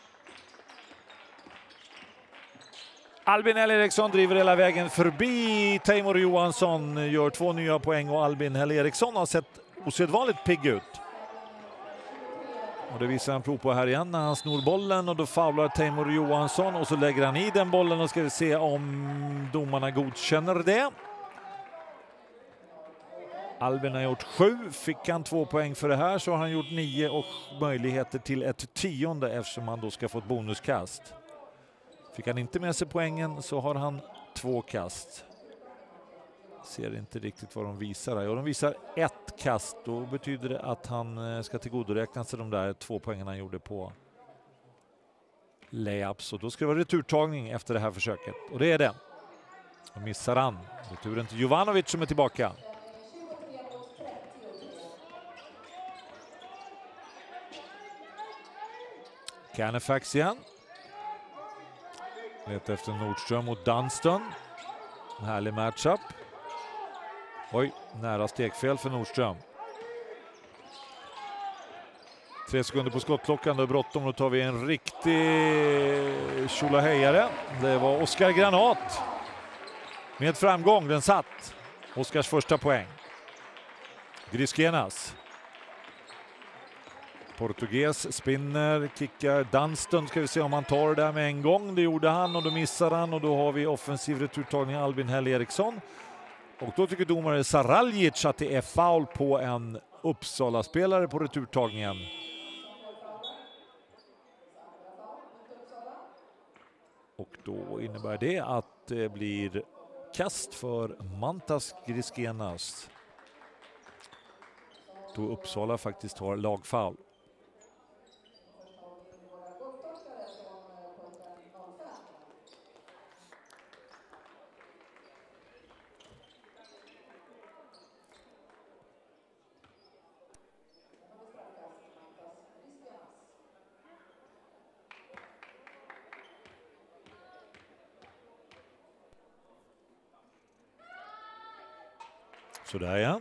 Albin Hell Eriksson driver hela vägen förbi Teimur Johansson, gör 2 nya poäng och Albin Hell Eriksson har sett osedvanligt pigg ut. Och det visar han prov på här igen när han snor bollen och då faular Teimur Johansson och så lägger han i den bollen och ska vi se om domarna godkänner det. Albin har gjort 7, fick han 2 poäng för det här så har han gjort 9 och möjligheter till ett 10:e eftersom han då ska få ett bonuskast. Fick han inte med sig poängen så har han 2 kast. Ser inte riktigt vad de visar här. Och de visar 1 kast. Då betyder det att han ska tillgodoräkna sig de där 2 poängen han gjorde på layups. Och då ska det vara returtagning efter det här försöket. Och det är det. Och missar han. Returen till Jovanovic som är tillbaka. Canefax igen. Letar efter Nordström mot Dunston. En härlig matchup. Oj, nära stegfel för Nordström. 3 sekunder på skottklockan, då är bråttom. Då tar vi en riktig tjolahejare. Det var Oscar Granat. Med framgång, den satt. Oscars första poäng. Griskenas. Portugues spinner, kickar Dunston. Ska vi se om han tar det där med en gång. Det gjorde han och då missar han. Och då har vi offensiv returtagning Albin Hell Eriksson. Och då tycker domare Saraljic att det är foul på en Uppsala-spelare på returtagningen. Och då innebär det att det blir kast för Mantas Griskenas. Då Uppsala faktiskt har lagfoul. Så där ja.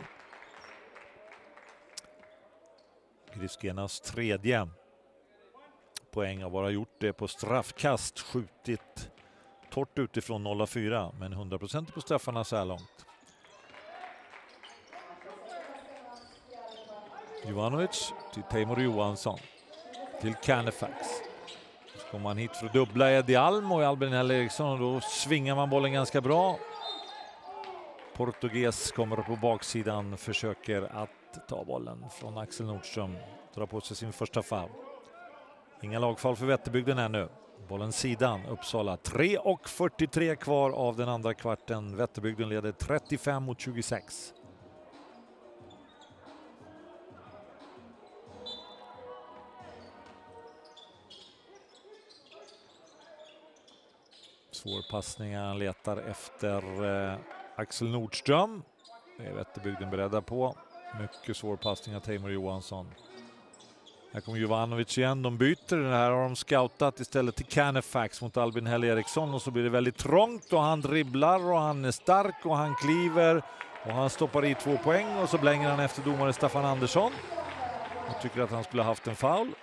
Griskenas 3:e poäng har bara gjort det på straffkast, skjutit torrt utifrån 0-4 men 100% på straffarna så här långt. Jovanovic till Teimur Johansson till Canefax. Så kommer man hit för att dubbla Eddie Alm och Albin Hell Eriksson och då svingar man bollen ganska bra. Portugues kommer på baksidan, försöker att ta bollen från Axel Nordström. Drar på sig sin första foul. Inga lagfall för Vätterbygden ännu. Bollen sidan, Uppsala. 3:43 kvar av den andra kvarten. Vätterbygden leder 35-26. Svår passning, han letar efter Axel Nordström. Det är Vätterbygden beredda på. Mycket svår passning av Teimur Johansson. Här kommer Jovanovic igen. De byter. Den här har de scoutat istället till Canefax mot Albin Hell Eriksson. Och så blir det väldigt trångt och han dribblar och han är stark och han kliver. Och han stoppar i 2 poäng och så blänger han efter domare Staffan Andersson. Jag tycker att han skulle ha haft en foul.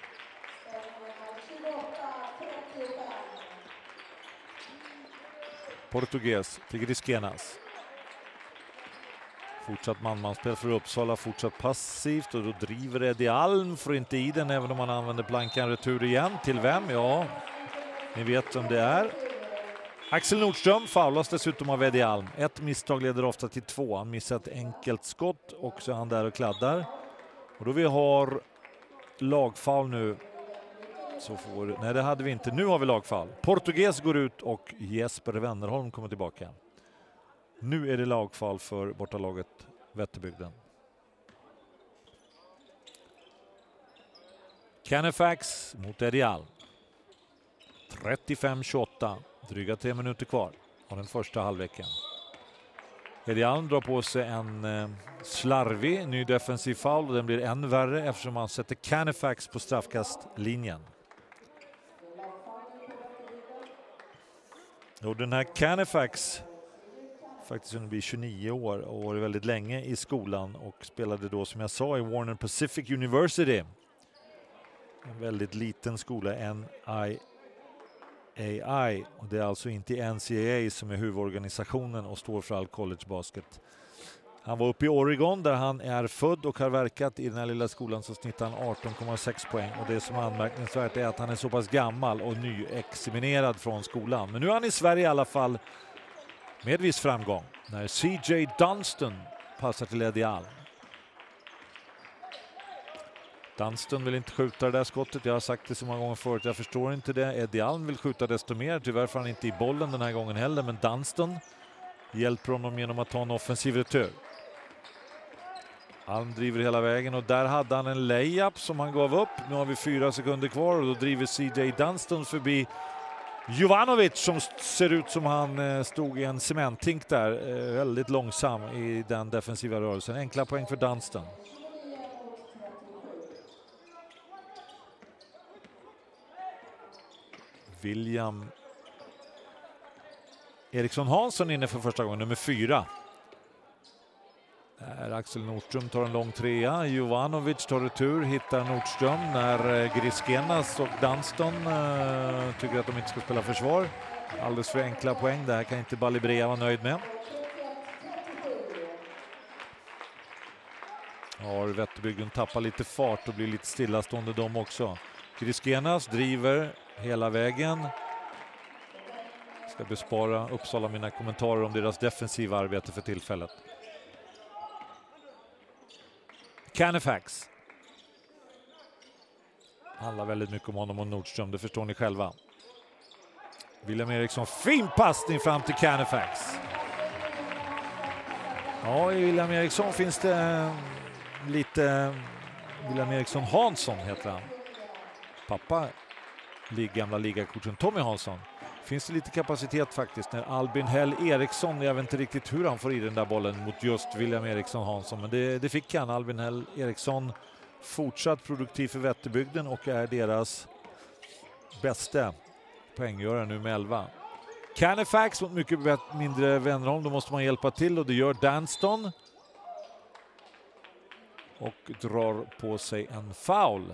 Portugues till Griskenas. Fortsatt manspel för Uppsala, fortsatt passivt och då driver Eddie Alm för inte i den även om man använder plankan retur igen. Till vem? Ja, ni vet om det är. Axel Nordström faulas dessutom av Eddie Alm. Ett misstag leder ofta till 2. Han missar ett enkelt skott och så är han där och kladdar. Och då vi har lagfoul nu så får... Nej, det hade vi inte. Nu har vi lagfall. Portugis går ut och Jesper Wennerholm kommer tillbaka. Nu är det lagfall för bortalaget Vätterbygden. Canefax mot Eddie Alm. 35-28. Dryga 3 minuter kvar av den första halvleken. Eddie Alm drar på sig en slarvig ny defensiv foul och den blir än värre eftersom han sätter Canefax på straffkastlinjen. Och den här Canefax faktiskt under blir 29 år och var väldigt länge i skolan och spelade då som jag sa i Warner Pacific University. En väldigt liten skola, NIAI, och det är alltså inte NCAA som är huvudorganisationen och står för all college basket. Han var uppe i Oregon där han är född och har verkat. I den här lilla skolan så snittar han 18,6 poäng och det som är anmärkningsvärt är att han är så pass gammal och nyexaminerad från skolan. Men nu är han i Sverige i alla fall med viss framgång när CJ Dunston passar till Eddie Alm. Dunston vill inte skjuta det där skottet. Jag har sagt det så många gånger förut. Jag förstår inte det. Eddie Alm vill skjuta desto mer. Tyvärr får han inte i bollen den här gången heller. Men Dunston hjälper honom genom att ta en offensiv retur. Alm driver hela vägen och där hade han en layup som han gav upp. Nu har vi 4 sekunder kvar och då driver CJ Dunston förbi Jovanovic som ser ut som han stod i en cementtink där. Väldigt långsam i den defensiva rörelsen. Enkla poäng för Dunston. William Eriksson Hansson inne för första gången, nummer 4. Där Axel Nordström tar en lång trea. Jovanovic tar retur, hittar Nordström när Griskenas och Dunston tycker att de inte ska spela försvar. Alldeles för enkla poäng, det här kan inte Balibrea vara nöjd med. Har Vätterbygden tappar lite fart och blir lite stillastående de också. Griskenas driver hela vägen. Ska bespara Uppsala mina kommentarer om deras defensiva arbete för tillfället. Canefax. Handlar väldigt mycket om honom och Nordström, det förstår ni själva. William Eriksson, fin passning fram till Canefax. Ja, i William Eriksson finns det lite... William Eriksson Hansson heter han. Pappa, gamla ligacoachen Tommy Hansson. Finns det lite kapacitet faktiskt när Albin Hell Eriksson, jag vet inte riktigt hur han får i den där bollen mot just William Eriksson Hansson, men det fick han. Albin Hell Eriksson fortsatt produktiv för Vätterbygden och är deras bästa poänggörare nu med 11. Canefax mot mycket mindre Wennerholm, då måste man hjälpa till och det gör Dunston. Och drar på sig en foul.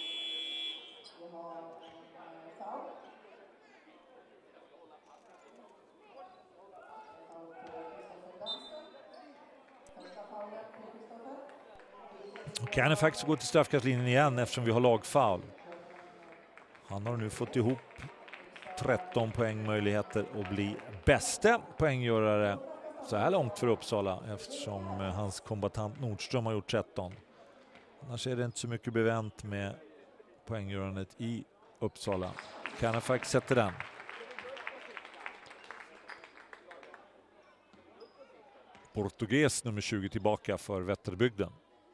Canefax går till straffkastlinjen igen eftersom vi har lagfoul. Han har nu fått ihop 13 poängmöjligheter att bli bästa poänggörare så här långt för Uppsala eftersom hans kombatant Nordström har gjort 13. Annars är det inte så mycket bevänt med poänggörandet i Uppsala. Canefax sätter den. Portugis nummer 20 tillbaka för Vätterbygden.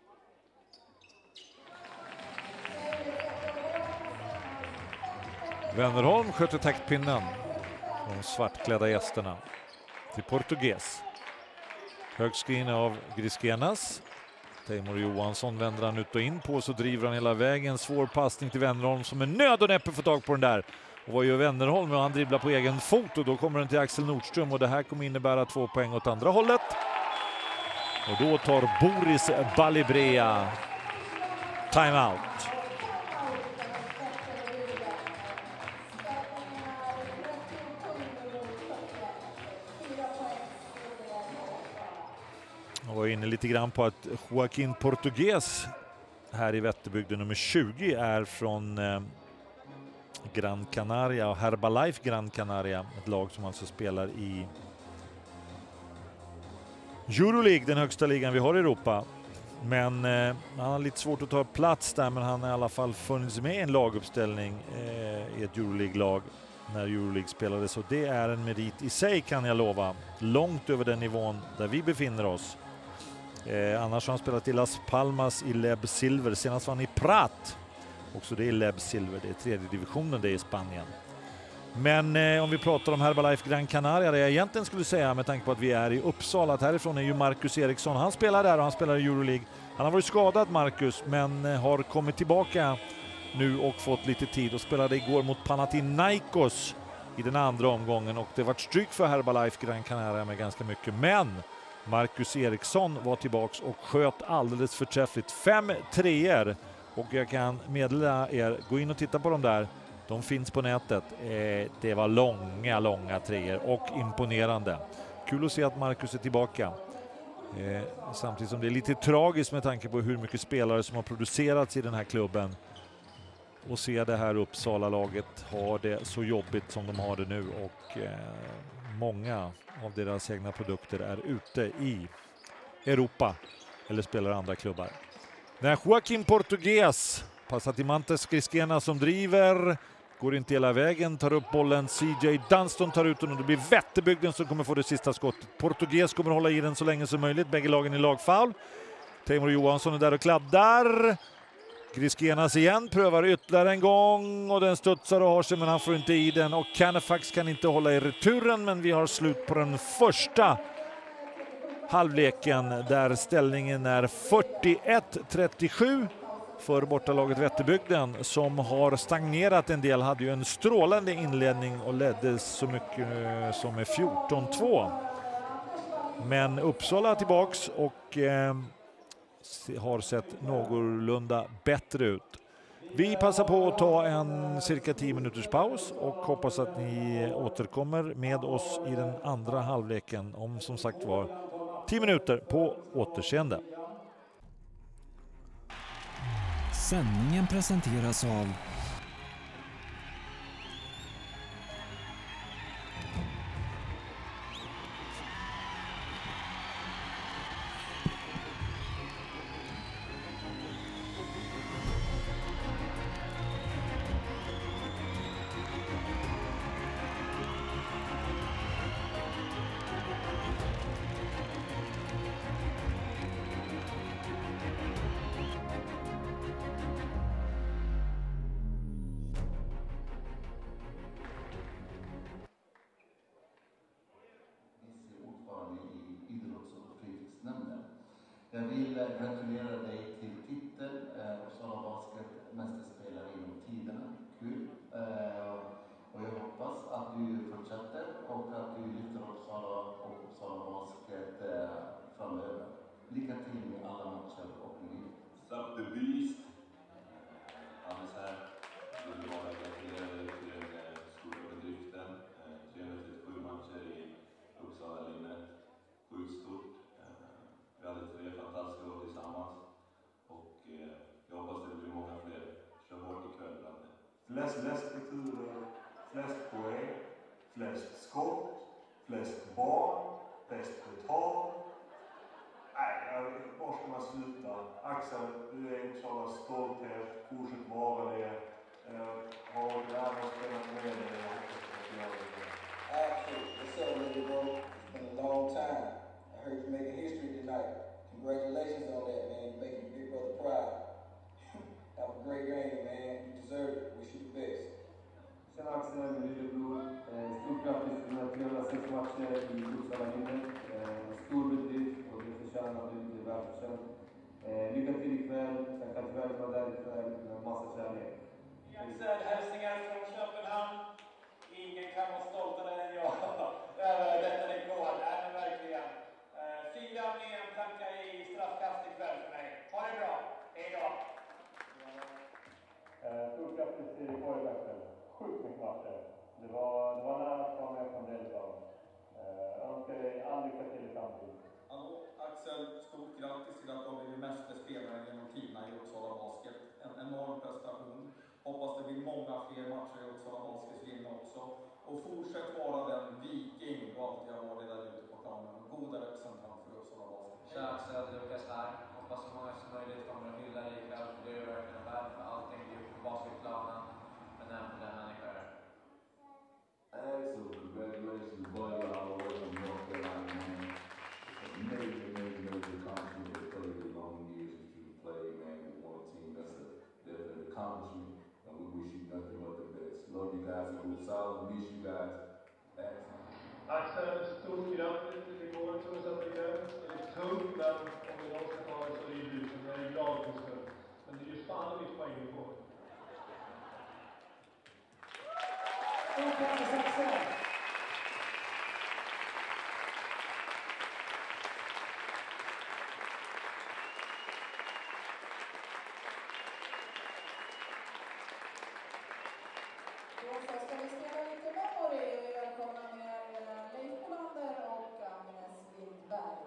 Wennerholm sköter taktpinnen. De svartklädda gästerna till Portugis. Högscreen av Griskenas. Teimur Johansson vänder han ut och in på, så driver han hela vägen. Svår passning till Wennerholm som är nöd och näppe får tag på den där. Och vad gör Wennerholm? Han dribblar på egen fot och då kommer den till Axel Nordström och det här kommer innebära 2 poäng åt andra hållet. Och då tar Boris Balibrea timeout. Jag var inne lite grann på att Joaquin Portugis här i Vätterbygden nummer 20 är från Gran Canaria och Herbalife Gran Canaria, ett lag som alltså spelar i Euroleague, den högsta ligan vi har i Europa. Men han har lite svårt att ta plats där, men han har i alla fall funnits med i en laguppställning i ett Euroleague-lag när Euroleague spelades, och det är en merit i sig, kan jag lova. Långt över den nivån där vi befinner oss. Annars har han spelat i Las Palmas i Leb Silver. Senast var han i Prat. Också det är Leb Silver, det är tredje divisionen, det är i Spanien. Men om vi pratar om Herbalife Gran Canaria, det jag egentligen skulle säga med tanke på att vi är i Uppsala, att härifrån är ju Marcus Eriksson. Han spelar där och han spelar i Euroleague. Han har varit skadad, Marcus, men har kommit tillbaka nu och fått lite tid och spelade igår mot Panathinaikos i den andra omgången, och det var stryk för Herbalife Gran Canaria med ganska mycket. Men Marcus Eriksson var tillbaks och sköt alldeles förträffligt. 5 treor, och jag kan meddela er, gå in och titta på dem där. De finns på nätet. Det var långa treor och imponerande. Kul att se att Marcus är tillbaka. Samtidigt som det är lite tragiskt med tanke på hur mycket spelare som har producerats i den här klubben. Och se det här Uppsala-laget ha det så jobbigt som de har det nu, och många av deras egna produkter är ute i Europa eller spelar andra klubbar. När Joaquim Portugues passar till Mantes Grisquena som driver, går inte hela vägen, tar upp bollen, CJ Dunston tar ut den och det blir Vätterbygden som kommer få det sista skottet. Portugues kommer hålla i den så länge som möjligt, bägge lagen i lagfoul. Teimur Johansson är där och kladdar. Griskenas igen, prövar ytterligare en gång och den studsar och har sig, men han får inte i den, och Canafax kan inte hålla i returen. Men vi har slut på den första halvleken där ställningen är 41-37 för bortalaget Vätterbygden, som har stagnerat en del. Hade ju en strålande inledning och ledde så mycket som med 14-2. Men Uppsala är tillbaks och har sett någorlunda bättre ut. Vi passar på att ta en cirka 10 minuters paus och hoppas att ni återkommer med oss i den andra halvleken om som sagt var 10 minuter. På återseende. Sändningen presenteras av Jag vill gratulera dig till titeln Uppsala Basket mästerspelare genom tiderna. Kul. Och jag hoppas att du fortsätter och att du lyfter Uppsala och Uppsala Basket framöver. Lycka till med alla matcher och liv. Stop the beast. Hannes här. Jag vill bara gratulera dig till den stora bedriften. 337 matcher i Uppsala-linnet. Sjukt stort. Vi hade 3 fantastiska år tillsammans och jag hoppas det blir många fler. Kör hårt ikväll, Brande. Flest betyder flest poäng, flest skott, flest barn, bäst betalt. Nej, var ska man sluta? Axel, du är Uppsalas stolthet, fortsätt vara det. Har gärna spelat med dig och hoppas att du gör det. Absolutely. What's up, Lady Bro? It's been a long time. I heard you making history tonight. Congratulations on that, man. You're making your big brother proud. Have a great game, man. You deserve it. Wish you the best. Tjena Axel, min lillebror. Stort grattis till dina 306 matcher i Uppsala-linnet. Stor bedrift och det förtjänar du, det är välförtjänt. Lycka till ikväll. Sen kan tyvärr vara där ikväll med massa kärlek. Axel, hälsningar från Köpenhamn. Ingen kan vara stoltare än jag över detta rekord. Nej, men verkligen. Fira med en tanka i straffkast ikväll för mig. Ha det bra. Hej då. Stort grattis till Göteborg, Axel. Sjukt mycket matcher. Det var nära att vara med på en del av dem. Jag önskar dig all lycka till i framtiden. Hallå, Axel, stort grattis till att du har blivit mästerspelare genom tiderna i Uppsala Basket. En enorm prestation. Hoppas det blir många fler matcher i Uppsala Baskets linje också. Och fortsätt vara den viking och alltid har varit där ute på planen. Goda representant för Uppsala Basket. Tja Axel, Lukas här. Och hoppas så många som möjligt kommer att hylla dig ikväll, för det är verkligen värt för allting du gjort på basketplanen, men även för den människa är. Hey, so congratulations, buddy, all the way from North Carolina, man. It's a major accomplishment to play the long years that you played, man, with one team. That's a definite accomplishment, and we wish you nothing but the best. Love you guys at Uppsala, miss you guys. Axel, stort grattis. Det går inte att sätta igång. Det är tungt, men om vi då ska ta det så är det du som är glad på skull. Men det är ju fan mitt poäng vi får. Stort grattis Axel! Då ska vi spela lite memory och välkomna med Leif Bolander och Agnes Lindberg.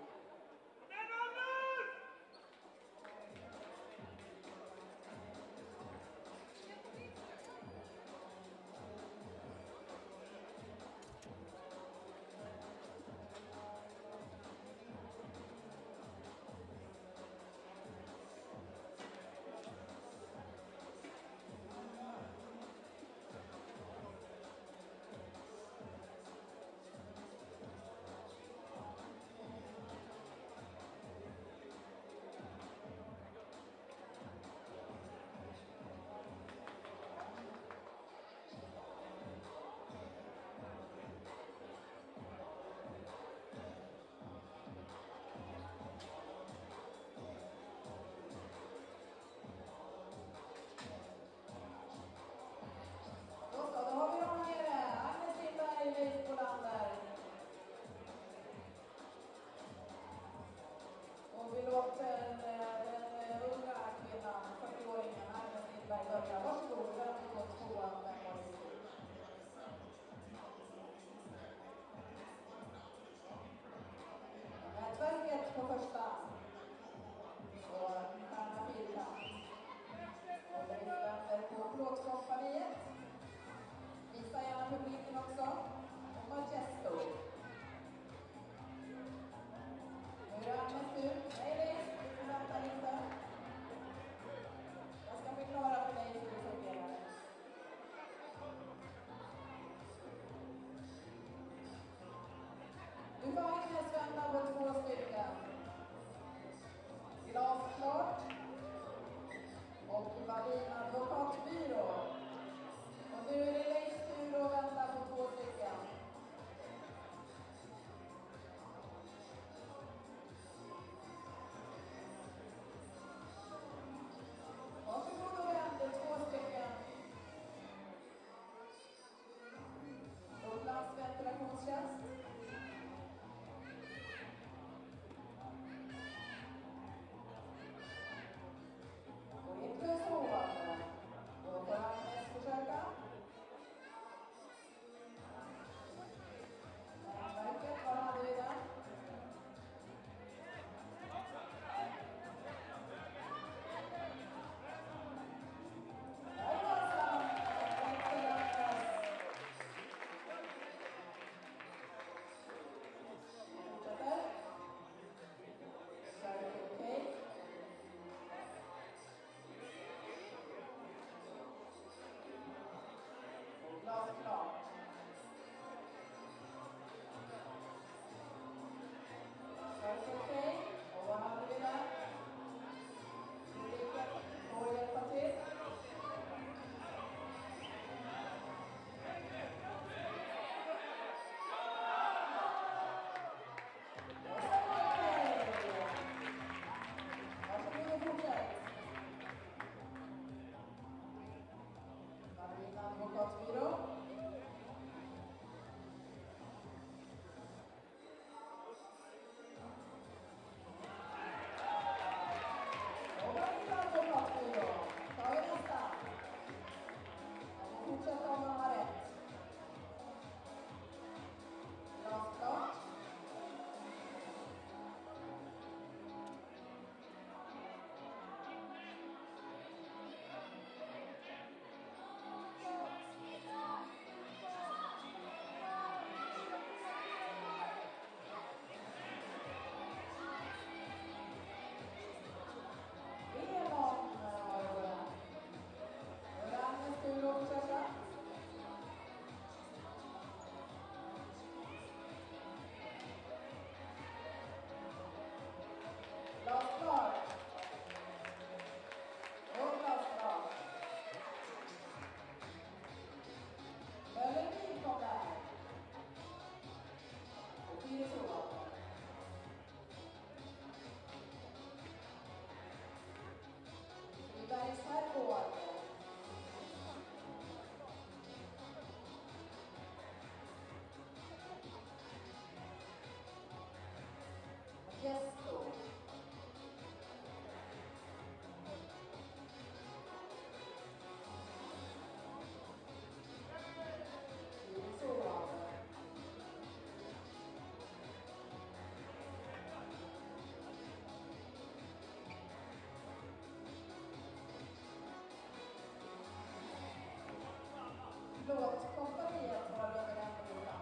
Plåtkompaniet har vunnit den frågan.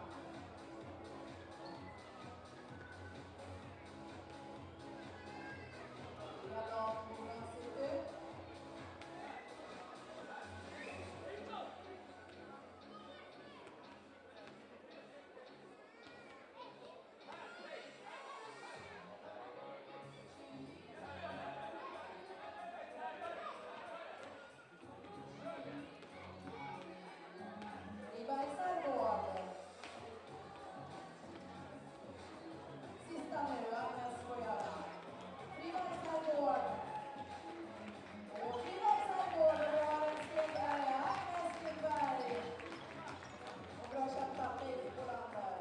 Jadam City. Sista nu, Agnes får göra. Fribergs Herrgård. Och Fribergs Herrgård, och vi har en segrare, Agnes Lindberg. Och bra kämpat, Leif Bolander.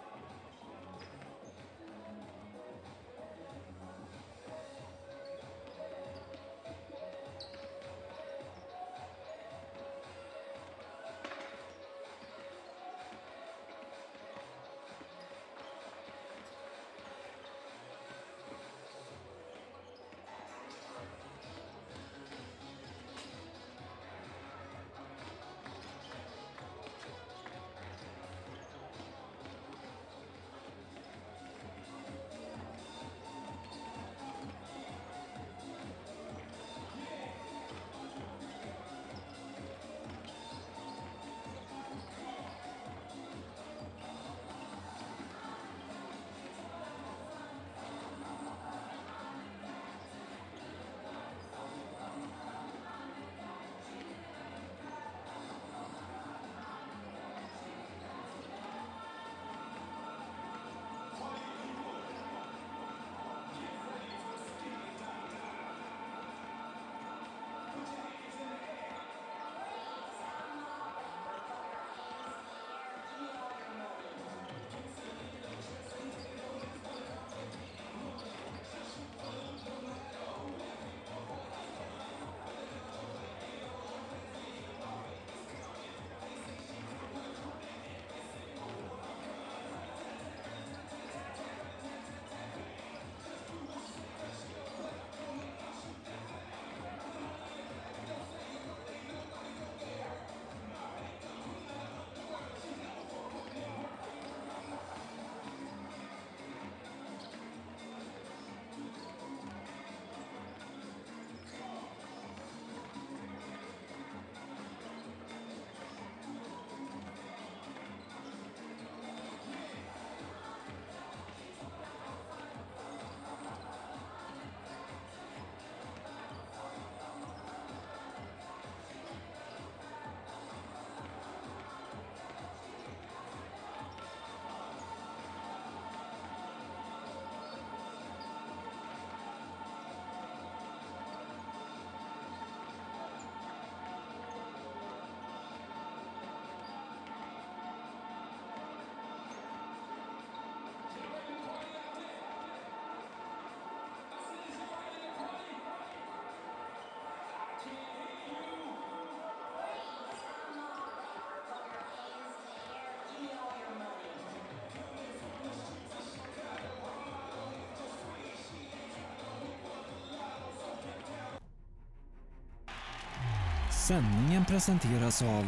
Sändningen presenteras av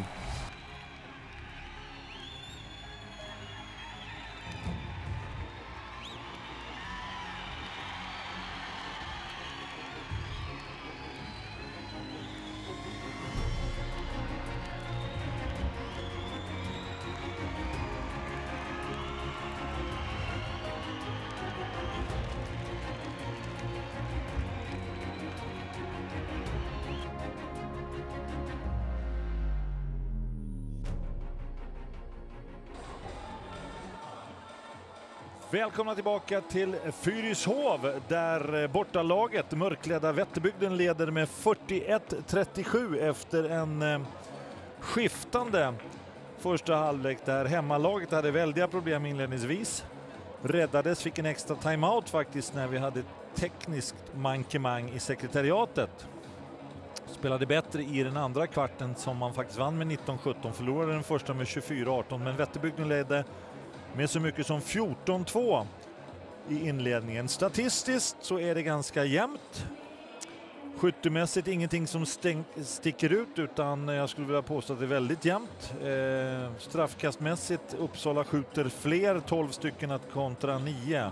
Välkomna tillbaka till Fyrishov där bortalaget mörklädda Vätterbygden leder med 41-37 efter en skiftande första halvlek där hemmalaget hade väldiga problem inledningsvis. Räddades, fick en extra timeout faktiskt när vi hade tekniskt mankemang i sekretariatet. Spelade bättre i den andra kvarten som man faktiskt vann med 19-17, förlorade den första med 24-18, men Vätterbygden ledde med så mycket som 14-2 i inledningen. Statistiskt så är det ganska jämnt. Skyttemässigt ingenting som sticker ut, utan jag skulle vilja påstå att det är väldigt jämnt. Straffkastmässigt Uppsala skjuter fler, 12 stycken att kontra 9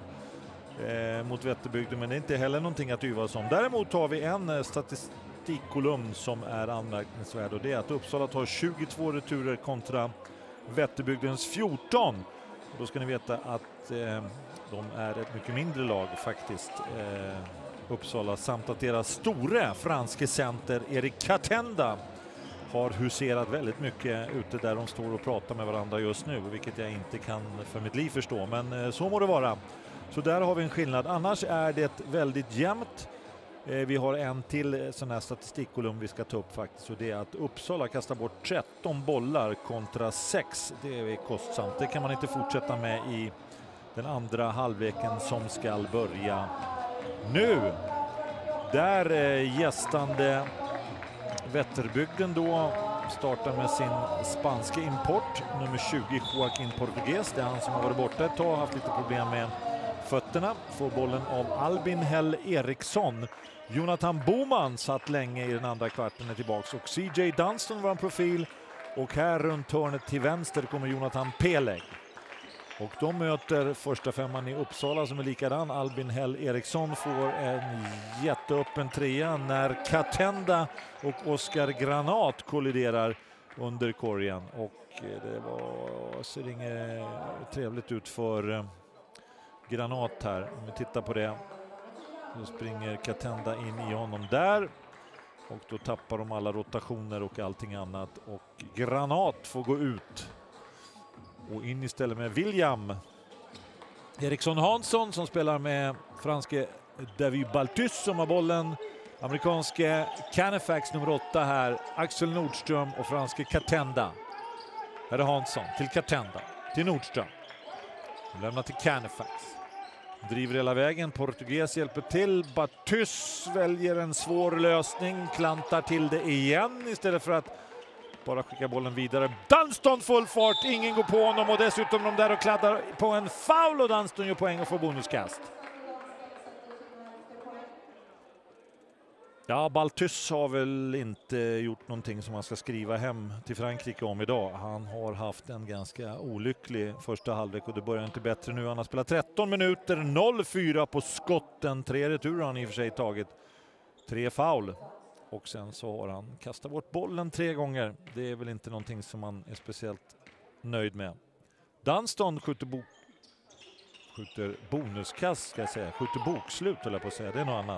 mot Vätterbygden, men det är inte heller någonting att yvas om. Däremot har vi en statistikkolumn som är anmärkningsvärd, och det är att Uppsala tar 22 returer kontra Vätterbygdens 14. Och då ska ni veta att de är ett mycket mindre lag faktiskt, Uppsala, samt att deras stora franske center Erik Katenda har huserat väldigt mycket ute där de står och pratar med varandra just nu, vilket jag inte kan för mitt liv förstå, men så må det vara. Så där har vi en skillnad. Annars är det väldigt jämnt. Vi har en till sån här statistikkolumn vi ska ta upp faktiskt, och det är att Uppsala kastar bort 13 bollar kontra 6. Det är kostsamt. Det kan man inte fortsätta med i den andra halvleken som ska börja nu. Där gästande Vätterbygden då startar med sin spanska import, nummer 20 Joaquin Portugues. Det är han som har varit borta ett tag, haft lite problem med fötterna. Får bollen av Albin Hell Eriksson. Jonathan Boman satt länge i den andra kvarten, är tillbaks, och CJ Dunston var en profil, och här runt hörnet till vänster kommer Jonathan Peleg. Och de möter första femman i Uppsala som är likadan. Albin Hell Eriksson får en jätteöppen trea när Katenda och Oskar Granat kolliderar under korgen. Och det ser inget trevligt ut för Granat här. Om vi tittar på det, då springer Katenda in i honom där. Och då tappar de alla rotationer och allting annat. Och Granat får gå ut. Och in istället med William Eriksson Hansson som spelar med franske David Balthus som har bollen. Amerikanske Canefax nummer 8 här. Axel Nordström och franske Katenda. Här är Hansson till Katenda. Till Nordström. De lämnar till Canefax. Driver hela vägen. Portugues hjälper till. Balthus väljer en svår lösning. Klantar till det igen istället för att bara skicka bollen vidare. Dunston full fart, ingen går på honom, och dessutom de där och kladdar på en foul, och Dunston gör poäng och får bonuskast. Ja, Balthus har väl inte gjort någonting som man ska skriva hem till Frankrike om idag. Han har haft en ganska olycklig första halvlek, och det börjar inte bättre nu. Han har spelat 13 minuter, 0-4 på skotten. 3 returer har han i och för sig tagit. 3 foul. Och sen så har han kastat bort bollen 3 gånger. Det är väl inte någonting som man är speciellt nöjd med. Dunston skjuter bonuskast, ska jag säga. Skjuter bokslut, eller på att säga. Det är något annat.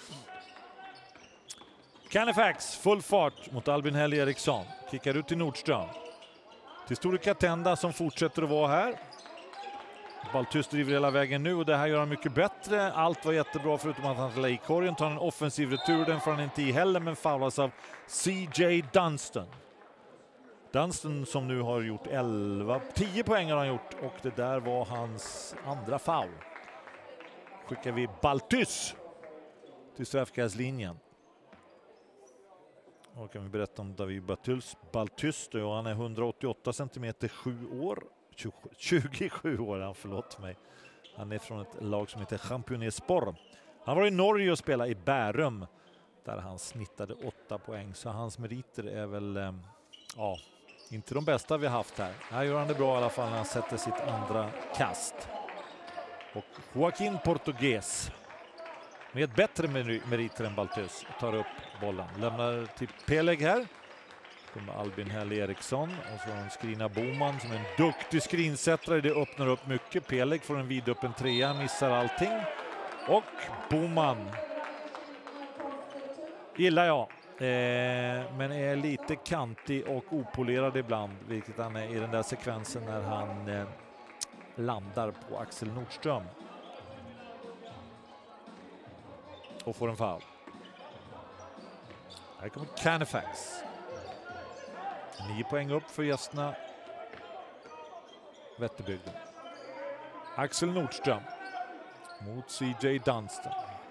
Canefax, full fart mot Albin Hell Eriksson. Kickar ut till Nordström. Till Store Katenda som fortsätter att vara här. Balthus driver hela vägen nu, och det här gör han mycket bättre. Allt var jättebra förutom att han slår i korgen. Tar en offensiv retur, den får han inte i heller, men foulas av CJ Dunston. Dunston som nu har gjort 10 poäng har han gjort, och det där var hans andra foul. Skickar vi Balthus till straffkastlinjen. Och kan vi berätta om David Balthus då, han är 188 cm, 7 år. 27 år, förlåt mig. Han är från ett lag som heter Championnet-Sport. Han var i Norge och spelade i Bärum där han snittade 8 poäng. Så hans meriter är väl inte de bästa vi har haft här. Här gör han det bra i alla fall när han sätter sitt andra kast. Och Joaquin Portugues med bättre meriter än Balthus tar upp bollen. Lämnar till Peleg här. Kommer Albin Hell Eriksson och så en Skrina Boman som är en duktig skrinsättare. Det öppnar upp mycket. Peleg får en vidöppen trea, missar allting. Och Boman gillar jag. Men är lite kantig och opolerad ibland, vilket han är i den där sekvensen när han landar på Axel Nordström. Och får en foul. Här kommer Canefax. 9 poäng upp för gästerna Vätterbygden. Axel Nordström mot CJ Dunston.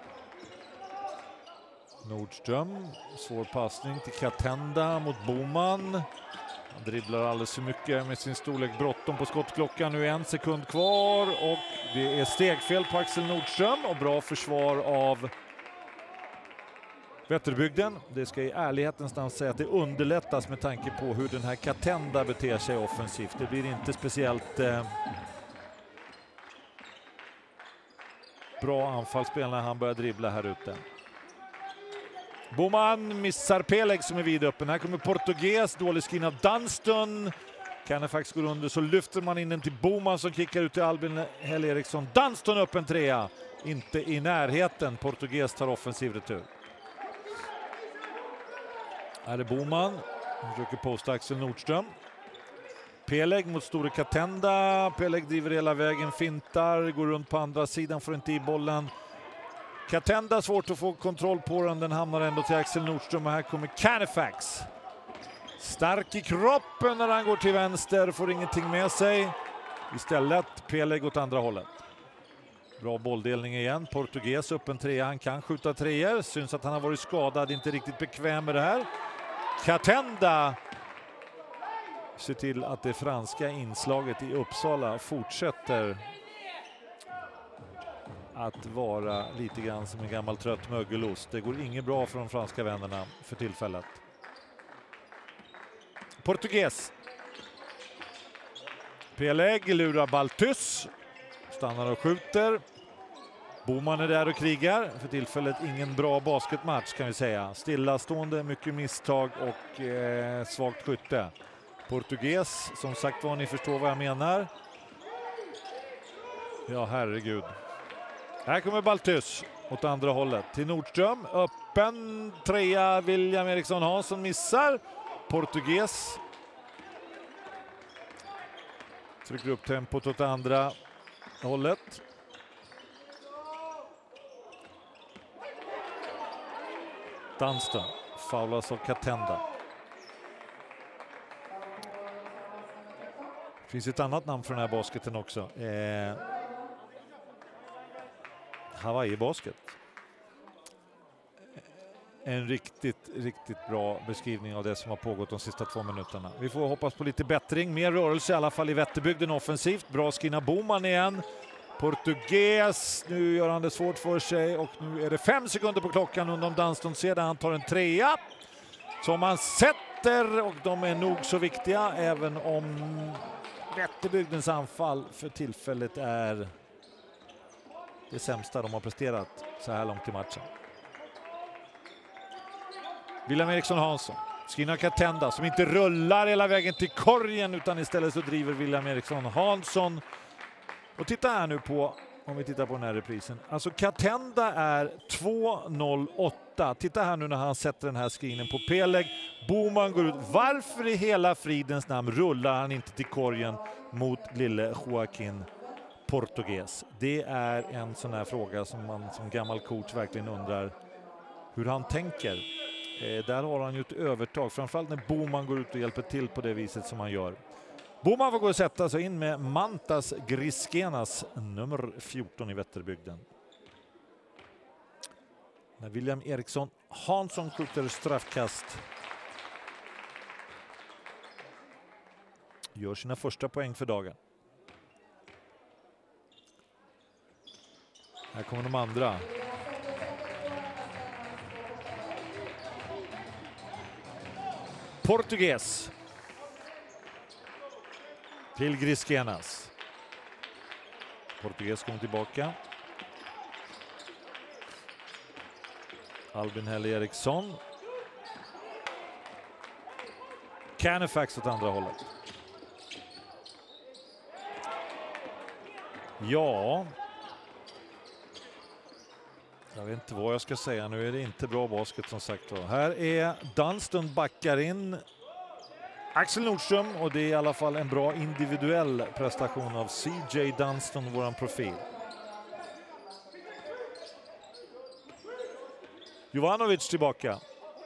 Nordström, svår passning till Katenda mot Boman. Han dribblar alldeles för mycket med sin storlek, bråttom på skottklockan. Nu är 1 sekund kvar och det är stegfel på Axel Nordström och bra försvar av Vätterbygden. Det ska i ärlighetens namn säga att det underlättas med tanke på hur den här Katenda beter sig offensivt. Det blir inte speciellt bra anfallsspel när han börjar dribbla här ute. Boman missar Peleg som är vidöppen. Här kommer Portugis, dålig skin av Dunston. Canefax går under, så lyfter man in den till Boman som kickar ut till Albin Hell Eriksson. Dunston upp en trea. Inte i närheten. Portugis tar offensiv retur. Här är Boman. Han försöker posta Axel Nordström. Peleg mot Store Katenda. Peleg driver hela vägen, fintar, går runt på andra sidan, får inte i bollen. Katenda svårt att få kontroll på den. Den hamnar ändå till Axel Nordström och här kommer Canefax. Stark i kroppen när han går till vänster, får ingenting med sig. Istället Peleg åt andra hållet. Bra bolldelning igen. Portugis upp en trea. Han kan skjuta treor. Syns att han har varit skadad, inte riktigt bekväm med det här. Katenda ser till att det franska inslaget i Uppsala fortsätter att vara lite grann som en gammal trött mögelost. Det går inget bra för de franska vännerna för tillfället. Portugis. Peleg lurar Baltus. Stannar och skjuter. Boman är där och krigar. För tillfället ingen bra basketmatch kan vi säga. Stillastående, mycket misstag och svagt skytte. Portugis, som sagt var, ni förstår vad jag menar. Ja, herregud. Här kommer Baltus åt andra hållet till Nordström. Öppen trea, William Eriksson Hansson missar. Portugis trycker upp tempot åt andra hållet. Dunston faulas av Katenda. Det finns ett annat namn för den här basketen också. Hawaii basket. En riktigt bra beskrivning av det som har pågått de sista 2 minuterna. Vi får hoppas på lite bättring. Mer rörelse i alla fall i Vätterbygden offensivt. Bra skinna Boman igen. Portugis, nu gör han det svårt för sig och nu är det 5 sekunder på klockan under Dunston ser han tar en trea som han sätter och de är nog så viktiga även om Vätterbygdens anfall för tillfället är det sämsta de har presterat så här långt i matchen. William Eriksson Hansson, skinnar Katenda som inte rullar hela vägen till korgen utan istället så driver William Eriksson Hansson. Och titta här nu på, om vi tittar på den här reprisen. Alltså Katenda är 2.08. Titta här nu när han sätter den här screenen på Peleg. Boman går ut. Varför i hela fridens namn rullar han inte till korgen mot lille Joaquin Portugis? Det är en sån här fråga som man som gammal coach verkligen undrar hur han tänker. Där har han ju ett övertag. Framförallt när Boman går ut och hjälper till på det viset som han gör. Boman får gå och sätta sig in med Mantas Griskenas nummer 14 i Vätterbygden. När William Eriksson Hansson skjuter straffkast. Gör sina första poäng för dagen. Här kommer de andra. Portugis. Till Griskenas. Portugis kommer tillbaka. Albin Hell Eriksson. Canefax åt andra hållet. Ja. Jag vet inte vad jag ska säga. Nu är det inte bra basket som sagt. Här är Dunston backar in. Axel Nordström och det är i alla fall en bra individuell prestation av CJ Dunston, våran profil. Jovanovic tillbaka.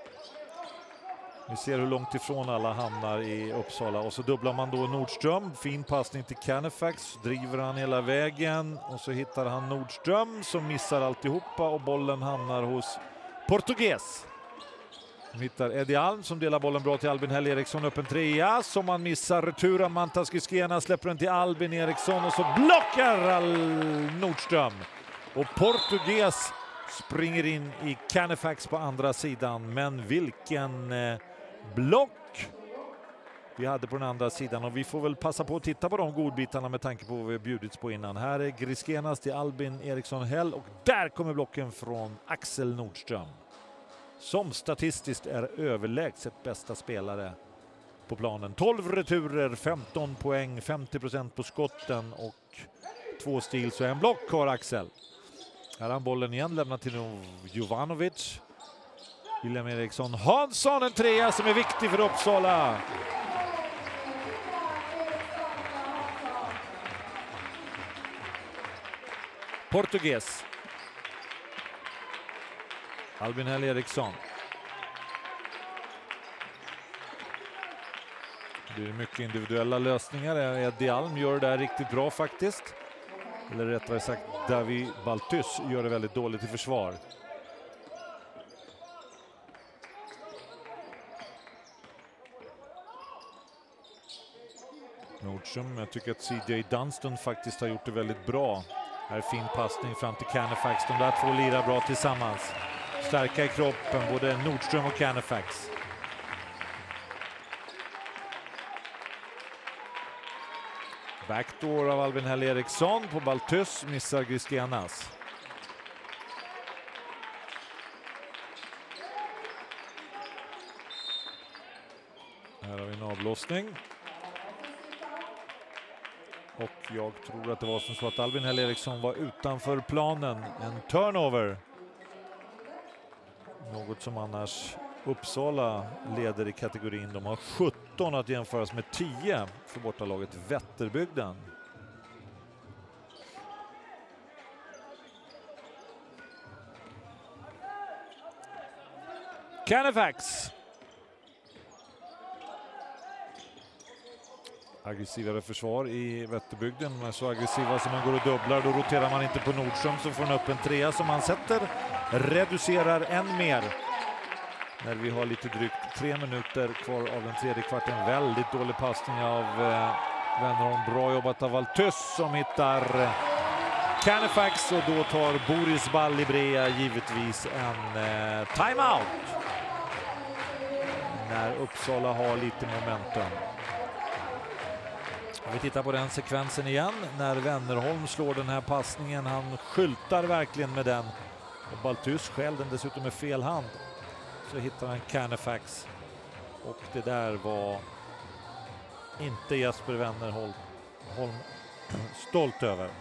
Vi ser hur långt ifrån alla hamnar i Uppsala och så dubblar man då Nordström. Fin passning till Canefax, driver han hela vägen och så hittar han Nordström som missar alltihopa och bollen hamnar hos Portugis. De hittar Eddie Alm som delar bollen bra till Albin Hell Eriksson, upp en trea som man missar. Returen Mantas Griskenas släpper den till Albin Eriksson och så blockar Nordström. Och Portugis springer in i Canefax på andra sidan, men vilken block vi hade på den andra sidan, och vi får väl passa på att titta på de godbitarna med tanke på vad vi bjudits på innan. Här är Griskenas till Albin Eriksson Hell, och där kommer blocken från Axel Nordström, som statistiskt är överlägset bästa spelare på planen. 12 returer, 15 poäng, 50% på skotten och 2 steals och 1 block har Axel. Här har han bollen igen, lämnat till Jovanovic. William Eriksson Hansson, en trea som är viktig för Uppsala. Portugis. Albin Hell Eriksson. Det är mycket individuella lösningar. Eddie Alm gör det där riktigt bra faktiskt. Eller rättare sagt, David Baltus gör det väldigt dåligt i försvar. Nordström, jag tycker att CJ Dunston faktiskt har gjort det väldigt bra. Här är fin passning fram till Canefax. De där två lirar bra tillsammans. Starka i kroppen, både Nordström och Canefax. Backdoor av Albin Hell Eriksson på Baltus, missar Griskenas. Här har vi en avblåsning. Och jag tror att det var som så att Albin Hell Eriksson var utanför planen. En turnover. Något som annars Uppsala leder i kategorin. De har 17 att jämföras med 10 för bortalaget Vätterbygden. Canefax. Aggressivare försvar i Vätterbygden, men så aggressiva som man går och dubblar, då roterar man inte på Nordström, så får han upp en trea som han sätter, reducerar än mer. När vi har lite drygt 3 minuter kvar av den tredje kvarten. Väldigt dålig passning av Wennerholm, bra jobbat av Valtus som hittar Canefax, och då tar Boris Ballibrea givetvis en timeout. När Uppsala har lite momentum. Vi tittar på den sekvensen igen när Wennerholm slår den här passningen. Han skyltar verkligen med den. Och Baltus själv den dessutom med fel hand. Så hittar han Canefax. Och det där var inte Jesper Wennerholm stolt över.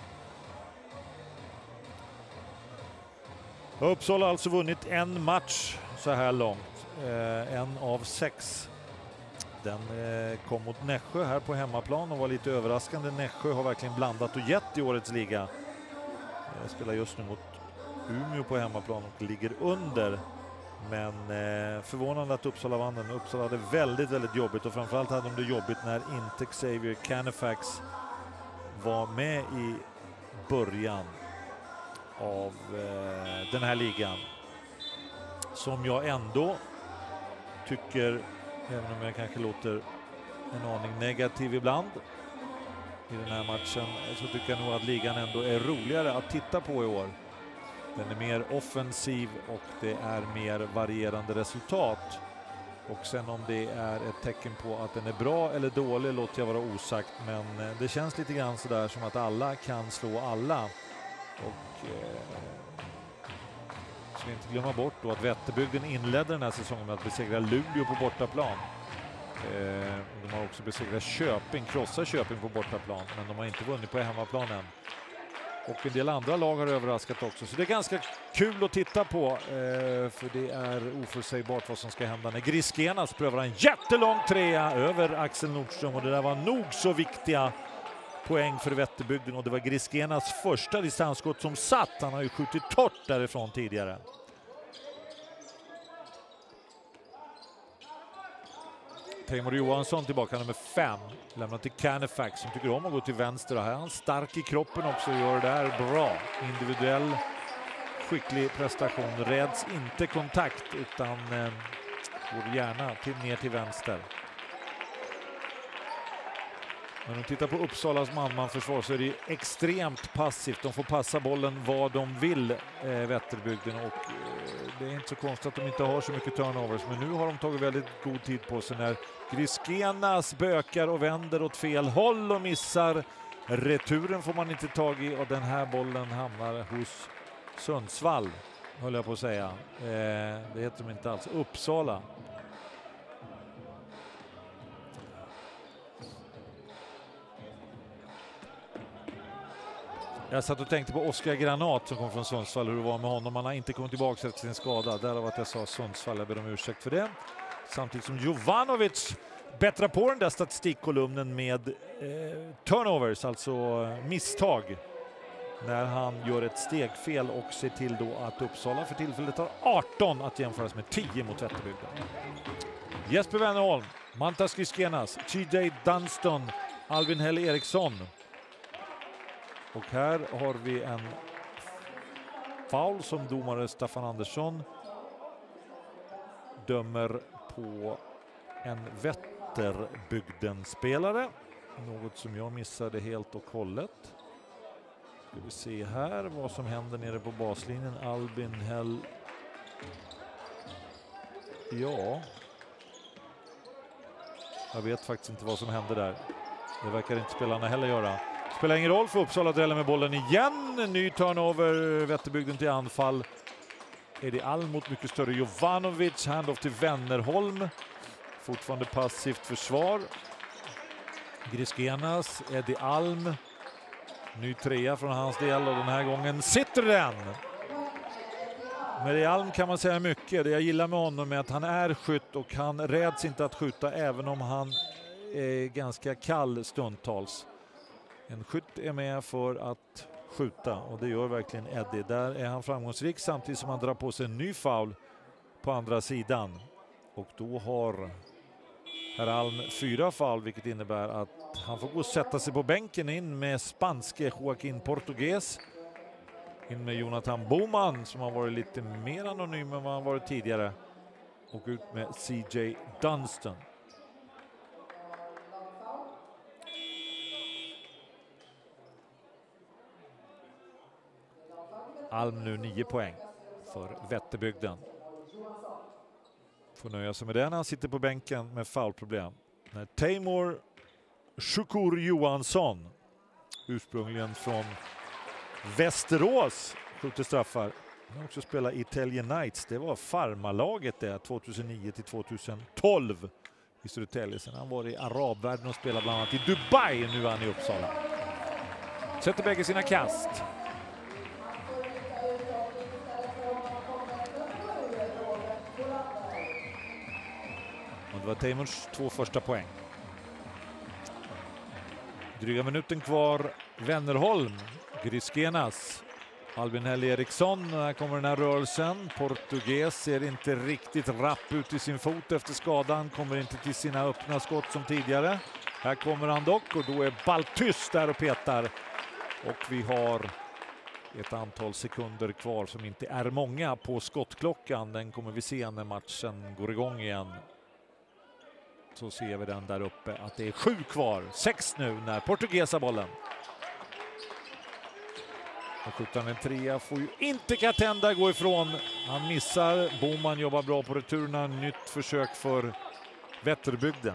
Uppsala har alltså vunnit en match så här långt. En av 6. Den kom mot Nässjö här på hemmaplan och var lite överraskande. Nässjö har verkligen blandat och gett i årets liga. Spelar just nu mot Umeå på hemmaplan och ligger under. Men förvånande att Uppsala vann den. Uppsala hade väldigt jobbigt, och framförallt hade de det jobbigt när inte Xavier Canefax var med i början av den här ligan. Som jag ändå tycker, även om jag kanske låter en aning negativ ibland i den här matchen, så tycker jag nog att ligan ändå är roligare att titta på i år. Den är mer offensiv och det är mer varierande resultat. Och sen om det är ett tecken på att den är bra eller dålig låter jag vara osagt. Men det känns lite grann sådär som att alla kan slå alla. Och ska vi inte glömma bort då att Vätterbygden inledde den här säsongen med att besegra Luleå på bortaplan. De har också besegrat Köping, krossat Köping på bortaplan, men de har inte vunnit på hemmaplan än. Och en del andra lag har överraskat också. Så det är ganska kul att titta på. För det är oförutsägbart vad som ska hända när Griskenas prövar en jättelång trea över Axel Nordström. Och det där var nog så viktiga poäng för Vätterbygden. Och det var Griskenas första distansskott som satt. Han har ju skjutit torrt därifrån tidigare. Teimur Johansson tillbaka, nummer 5. Lämnar till Canefax som tycker om att gå till vänster. Här är han stark i kroppen också, gör det där bra. Individuell skicklig prestation. Räds inte kontakt utan går gärna ner till vänster. Men om tittar på Uppsalas man-försvar så är det extremt passivt. De får passa bollen vad de vill, Vätterbygden, och det är inte så konstigt att de inte har så mycket turnovers. Men nu har de tagit väldigt god tid på sig när Griskenas bökar och vänder åt fel håll och missar. Returen får man inte tag i och den här bollen hamnar hos Sundsvall, höll jag på att säga. Det heter de inte alls. Uppsala. Jag satt och tänkte på Oskar Granat som kom från Sundsvall, hur det var med honom. Han har inte kommit tillbaka efter sin skada. Därav att jag sa Sundsvall, jag ber om ursäkt för det. Samtidigt som Jovanovic bättrar på den där statistikkolumnen med turnovers, alltså misstag. När han gör ett stegfel och ser till då att Uppsala för tillfället har 18 att jämföras med 10 mot Vätterbygden. Jesper Wennerholm, Mantas Griskenas, TJ Dunston, Albin Hell Eriksson. Och här har vi en foul som domare Staffan Andersson dömer på en Vätterbygden-spelare. Något som jag missade helt och hållet. Ska vi se här vad som händer nere på baslinjen. Albin Hell. Ja. Jag vet faktiskt inte vad som händer där. Det verkar inte spelarna heller göra. Spelar ingen roll för Uppsala att drälla med bollen igen. En ny turnover, Vätterbygden till anfall. Eddie Alm mot mycket större Jovanovic. Handoff till Wennerholm. Fortfarande passivt försvar. Griskenas, Eddie Alm. Ny trea från hans del och den här gången sitter den. Med Eddie Alm kan man säga mycket. Det jag gillar med honom är att han är skytt och han räds inte att skjuta även om han är ganska kall stundtals. En skytt är med för att skjuta och det gör verkligen Eddie. Där är han framgångsrik samtidigt som han drar på sig en ny foul på andra sidan. Och då har herr Alm 4 foul, vilket innebär att han får gå och sätta sig på bänken in med spanske Joaquin Portugues. In med Jonathan Boman som har varit lite mer anonym än vad han varit tidigare. Och ut med CJ Dunston. Alm nu 9 poäng för Vätterbygden. Får nöja sig med den. Han sitter på bänken med foulproblem. När Teimur Shukur Johansson, ursprungligen från Västerås, skjuter straffar. Han har också spelat i Tälje Knights. Det var farmalaget det 2009 till 2012 i Södertälje. Sen han var i arabvärlden och spelade bland annat i Dubai. Nu är han i Uppsala. Sätter bägge sina kast. Det var Teimurs 2 första poäng. Dryga minuten kvar. Wennerholm, Griskenas, Albin Hell Eriksson. Här kommer den här rörelsen. Portugues ser inte riktigt rapp ut i sin fot efter skadan. Kommer inte till sina öppna skott som tidigare. Här kommer han dock och då är Baltyst där och petar. Och vi har ett antal sekunder kvar som inte är många på skottklockan. Den kommer vi se när matchen går igång igen. Så ser vi den där uppe att det är 7 kvar. 6 nu när Portugues har bollen. Och skjuter en 3 får ju inte Katenda gå ifrån. Han missar. Boman jobbar bra på returerna. Nytt försök för Vätterbygden.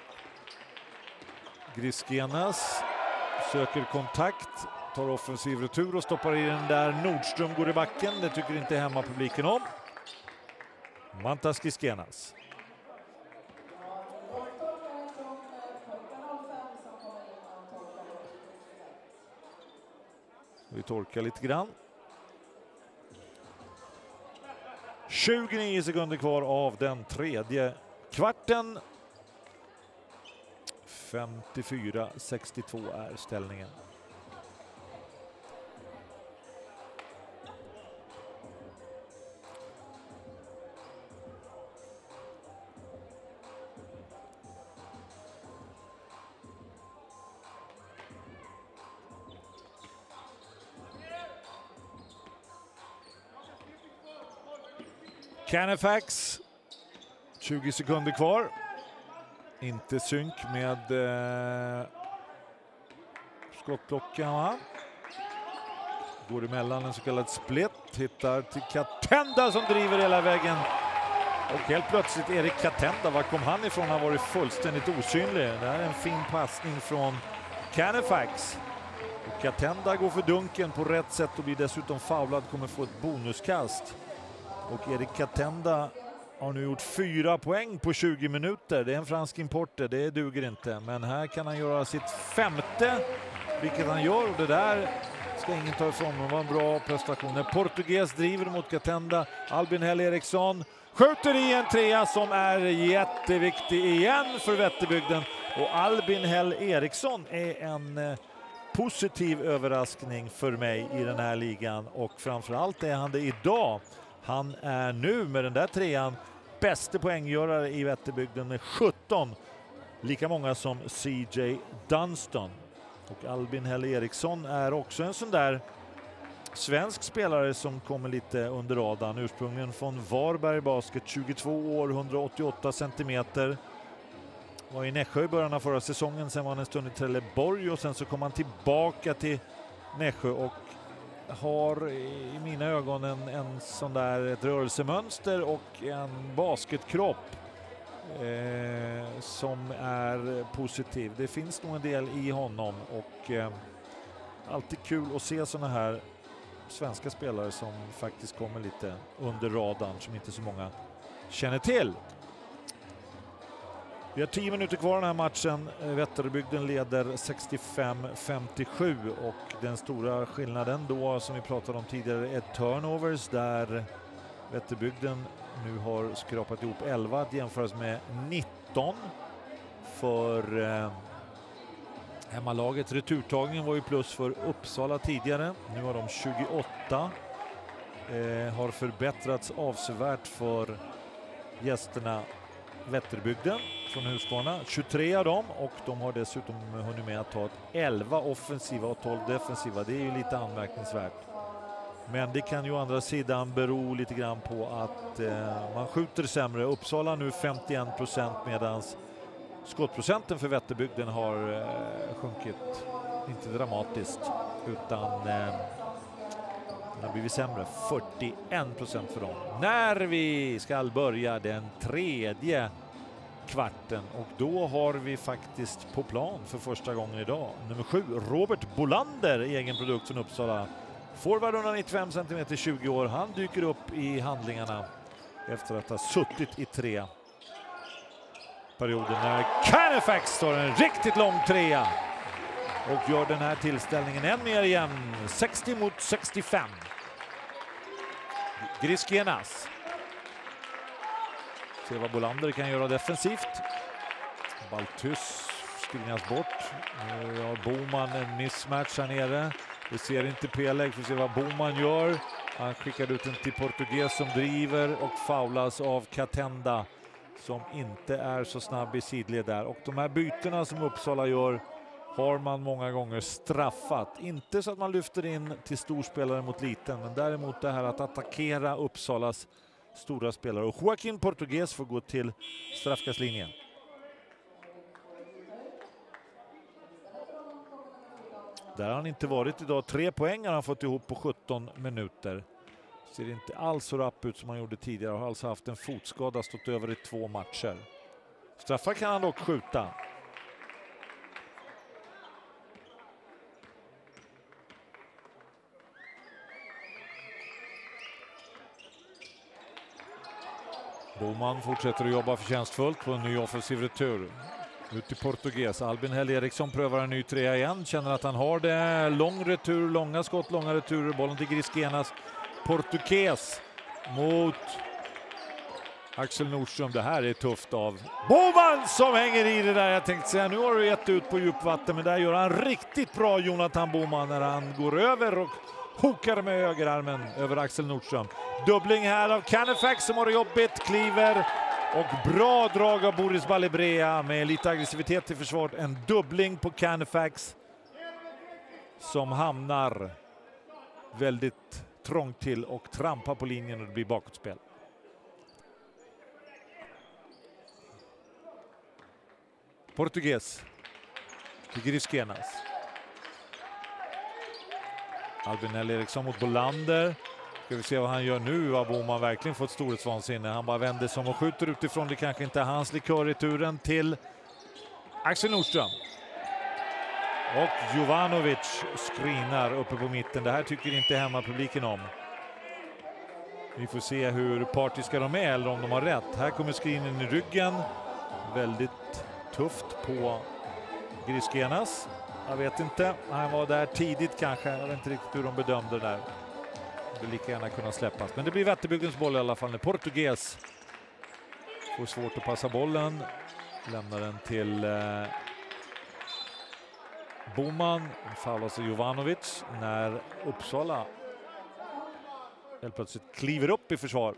Griskenas söker kontakt. Tar offensiv retur och stoppar i den där. Nordström går i backen. Det tycker inte hemmapubliken om. Mantas Griskenas. Vi torkar lite grann. 29 sekunder kvar av den tredje kvarten. 54-62 är ställningen. Canifax, 20 sekunder kvar. Inte synk med skottblockarna. Går emellan en så kallad split. Hittar till Katenda som driver hela vägen. Och helt plötsligt Erik Katenda, var kom han ifrån? Han var ju fullständigt osynlig. Det här är en fin passning från Canefax. Och Katenda går för dunken på rätt sätt och blir dessutom foulad, kommer få ett bonuskast. Och Erik Katenda har nu gjort 4 poäng på 20 minuter. Det är en fransk importer, det duger inte. Men här kan han göra sitt 5:e, vilket han gör. Och det där ska ingen ta ifrån. Det var en bra prestation. När portugis driver mot Katenda, Albin Hell Eriksson skjuter i en 3 som är jätteviktig igen för Vätterbygden. Och Albin Hell Eriksson är en positiv överraskning för mig i den här ligan. Och framförallt är han det idag. Han är nu med den där 3:an bäste poänggörare i Vätterbygden med 17. Lika många som CJ Dunston. Och Albin Hell Eriksson är också en sån där svensk spelare som kommer lite under radarn. Ursprungligen från Varberg Basket, 22 år, 188 centimeter. Var i Nässjö i början av förra säsongen, sen var han en stund i Trelleborg och sen så kom han tillbaka till Nässjö och har i mina ögon en sån där ett rörelsemönster och en basketkropp som är positiv. Det finns nog en del i honom och alltid kul att se såna här svenska spelare som faktiskt kommer lite under radarn som inte så många känner till. Vi har 10 minuter kvar den här matchen. Vätterbygden leder 65-57 och den stora skillnaden då som vi pratade om tidigare är turnovers där Vätterbygden nu har skrapat ihop 11 att jämföras med 19 för hemmalaget. Returtagningen var ju plus för Uppsala tidigare. Nu har de 28. Har förbättrats avsevärt för gästerna Vätterbygden från Husqvarna. 23 av dem och de har dessutom hunnit med att ta 11 offensiva och 12 defensiva. Det är ju lite anmärkningsvärt. Men det kan ju å andra sidan bero lite grann på att man skjuter sämre. Uppsala nu 51% medan skottprocenten för Vätterbygden har sjunkit. Inte dramatiskt utan det har blivit sämre. 41% för dem. När vi ska börja den tredje kvarten och då har vi faktiskt på plan för första gången idag nummer 7 Robert Bolander, egen produkt från Uppsala. Forward 195 cm, 20 år. Han dyker upp i handlingarna efter att ha suttit i 3 perioder när Canefax tar en riktigt lång 3 och gör den här tillställningen än mer igen. 60-65. Griskenas. Se vad Bolander kan göra defensivt. Baltus skrivas bort. Nu har Boman en mismatch här nere. Vi ser inte Peleg, för att se vad Boman gör. Han skickar ut den till portugis som driver och faulas av Katenda som inte är så snabb i sidled där. Och de här bytena som Uppsala gör har man många gånger straffat. Inte så att man lyfter in till storspelare mot liten, men däremot det här att attackera Uppsalas stora spelare. Och Joaquin Portugis får gå till straffkastlinjen. Där har han inte varit idag. 3 poäng har han fått ihop på 17 minuter. Ser inte alls så rapp ut som han gjorde tidigare. Har alltså haft en fotskada, stått över i 2 matcher. Straffar kan han dock skjuta. Boman fortsätter att jobba förtjänstfullt på en ny offensiv retur. Ut till portugis. Albin Hell Eriksson prövar en ny 3 igen. Känner att han har det. Lång retur, långa skott, långa returer. Bollen till Griskenas. Portugis mot Axel Nordström. Det här är tufft av Boman som hänger i det där. Jag tänkte säga, nu har du gett ut på djupvatten, men där gör han riktigt bra Jonathan Boman när han går över och hokar med högerarmen över Axel Nordström. Dubbling här av Canefax som har det jobbigt, kliver och bra drag av Boris Balibrea med lite aggressivitet i försvaret. En dubbling på Canefax som hamnar väldigt trångt till och trampar på linjen och det blir bakåtspel. Portugis till Griskenas. Albin Eriksson mot Bolander. Ska vi se vad han gör nu. Har Boman verkligen fått storhetsvansinne. Han bara vänder som och skjuter utifrån. Det kanske inte är hans likör i turen till Axel Nordström. Och Jovanovic screenar uppe på mitten. Det här tycker inte hemmapubliken om. Vi får se hur partiska de är eller om de har rätt. Här kommer screenen i ryggen. Väldigt tufft på Griskenas. Jag vet inte. Han var där tidigt kanske. Jag vet inte riktigt hur de bedömde det där. Det blir lika gärna kunna släppas. Men det blir Vätterbygdens boll i alla fall. När Portugues får svårt att passa bollen. Lämnar den till Boman. Faulas Jovanovic när Uppsala helt plötsligt kliver upp i försvar.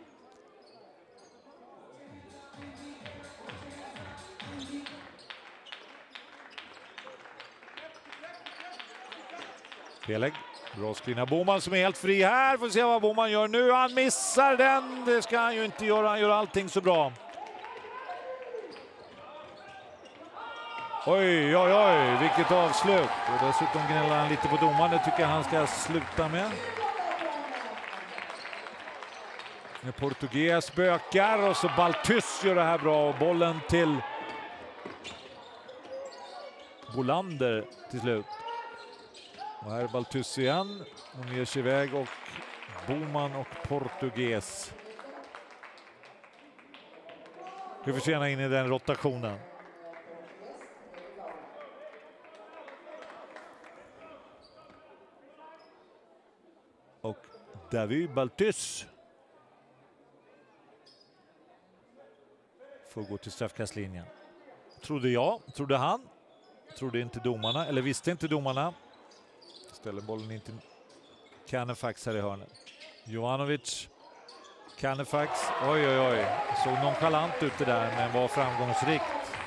Peleg. Bra skrina Boman som är helt fri här. Får se vad Boman gör nu. Han missar den. Det ska han ju inte göra. Han gör allting så bra. Oj, oj, oj. Vilket avslut. Och dessutom gnäller han lite på domaren. Det tycker jag han ska sluta med. När Portugues bökar och så Baltys gör det här bra. Och bollen till Bolander till slut. Och här är Baltys igen. De ger sig iväg och Boman och Portugues. Vi får tjäna in i den rotationen. Och David Baltys får gå till straffkastlinjen. Trodde jag, trodde han. Trodde inte domarna, eller visste inte domarna. Ställer bollen in till Canefax här i hörnet. Jovanovic. Canefax. Oj, oj, oj. Såg nonchalant ut det där, men var framgångsrikt.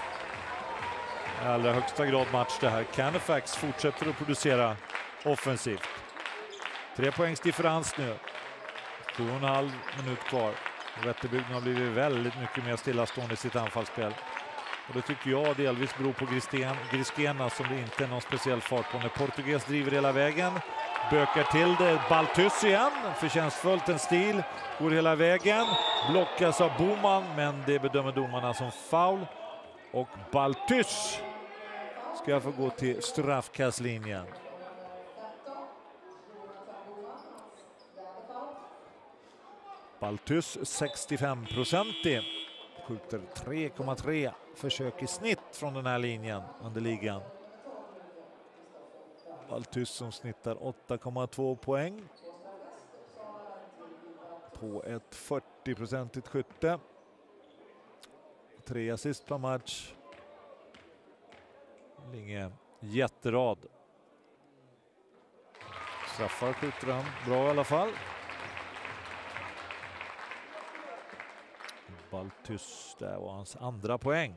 I allra högsta grad match det här. Canefax fortsätter att producera offensivt. 3 poängs differens nu. 7,5 minut kvar. Vätterbygden har blivit väldigt mycket mer stillastående i sitt anfallsspel. Och det tycker jag delvis beror på Griskena som det inte är någon speciell fart på. När Portugues driver hela vägen, bökar till det. Baltys igen, förtjänstfullt en stil, går hela vägen, blockas av Boman, men det bedömer domarna som foul. Och Baltys ska få gå till straffkastlinjen. Baltys 65%. Skjuter 3,3 försök i snitt från den här linjen under ligan. Baltys som snittar 8,2 poäng. På ett 40% skytte. 3 assist per match. Ingen jätterad. Straffar skjuter han bra i alla fall. Baltys, där var hans andra poäng.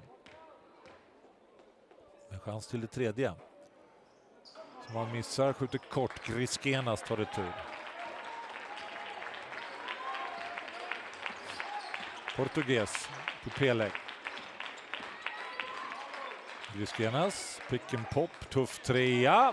En chans till det tredje. Som han missar, skjuter kort. Griskenas tar det tur. Portugues till Peleg. Griskenas, pick and pop, tuff trea.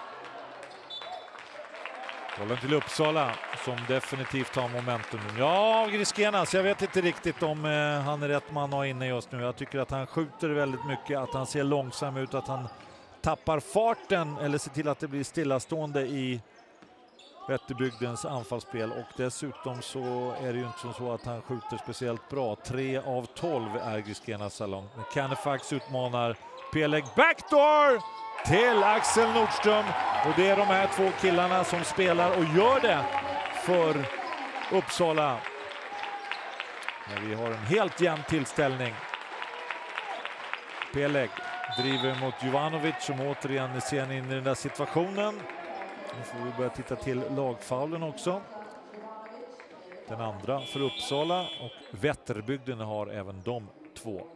Bollen till Uppsala som definitivt har momentum. Ja, Griskenas, jag vet inte riktigt om han är rätt man att ha inne just nu. Jag tycker att han skjuter väldigt mycket, att han ser långsam ut, att han tappar farten eller ser till att det blir stillastående i Vätterbygdens anfallsspel. Och dessutom så är det ju inte så att han skjuter speciellt bra. 3 av 12 är Griskenas salong. Canefax utmanar Peleg, backdoor till Axel Nordström, och det är de här 2 killarna som spelar och gör det för Uppsala. Men vi har en helt jämn tillställning. Peleg driver mot Jovanovic som återigen ser in i den där situationen. Nu får vi börja titta till lagfaulen också. Den andra för Uppsala, och Vätterbygden har även de 2.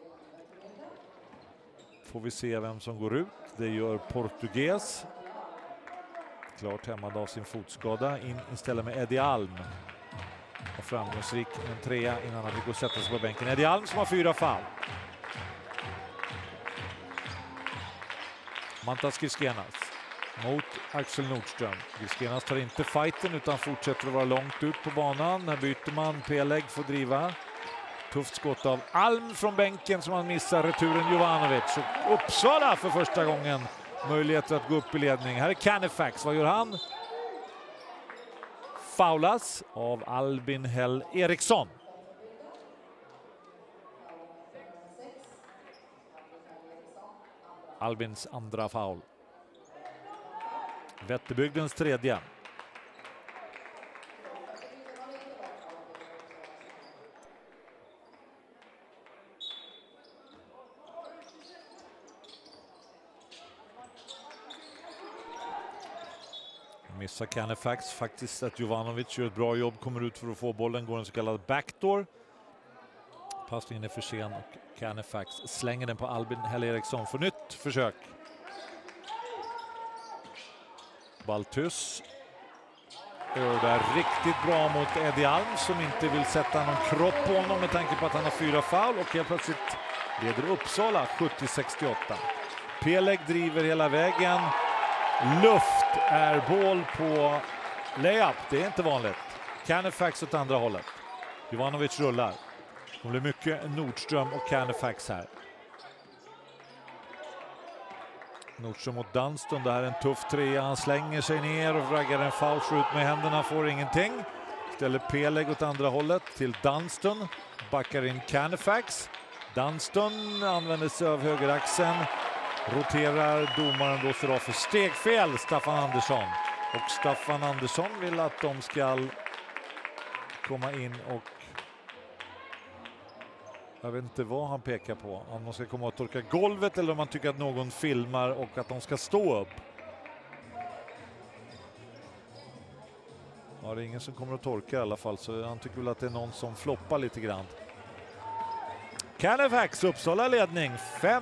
Får vi se vem som går ut. Det gör Portugues. Klart hämmad av sin fotskada. In istället med Eddie Alm. Och framgångsrik en 3 innan han fick gå och sätta sig på bänken. Eddie Alm som har 4 fall. Mantas Griskenas. mot Axel Nordström. Griskenas tar inte fighten utan fortsätter att vara långt ut på banan. När byter man, Peleg får driva. Tufft skott av Alm från bänken som han missar. Returen Jovanovic. Och Uppsala för första gången möjligheter att gå upp i ledning. Här är Canefax. Vad gör han? Faulas av Albin Hell Eriksson. Albins andra foul. Vätterbygdens tredje. Missar Canefax faktiskt att Jovanovic gör ett bra jobb, kommer ut för att få bollen, går en så kallad backdoor. Passningen är för sen och Canefax slänger den på Albin Hell Eriksson för nytt försök. Baltus gör det riktigt bra mot Eddie Alm som inte vill sätta någon kropp på honom med tanke på att han har 4 foul och helt plötsligt leder Uppsala 70-68. Peleg driver hela vägen. Luft är boll på layup. Det är inte vanligt. Canefax åt andra hållet. Jovanovic rullar. Det blir mycket Nordström och Canefax här. Nordström mot Dunston. Det här är en tuff trea. Han slänger sig ner och raggar en foul ut med händerna. Får ingenting. Ställer Peleg åt andra hållet till Dunston. Backar in Canefax. Dunston använder sig av högeraxeln. Roterar, domaren blåser av för stegfel, Staffan Andersson. Och Staffan Andersson vill att de ska komma in och jag vet inte vad han pekar på. Om de ska komma och torka golvet eller om man tycker att någon filmar och att de ska stå upp. Ja, det är ingen som kommer att torka i alla fall, så han tycker väl att det är någon som floppar lite grann. Canefax, Uppsala ledning.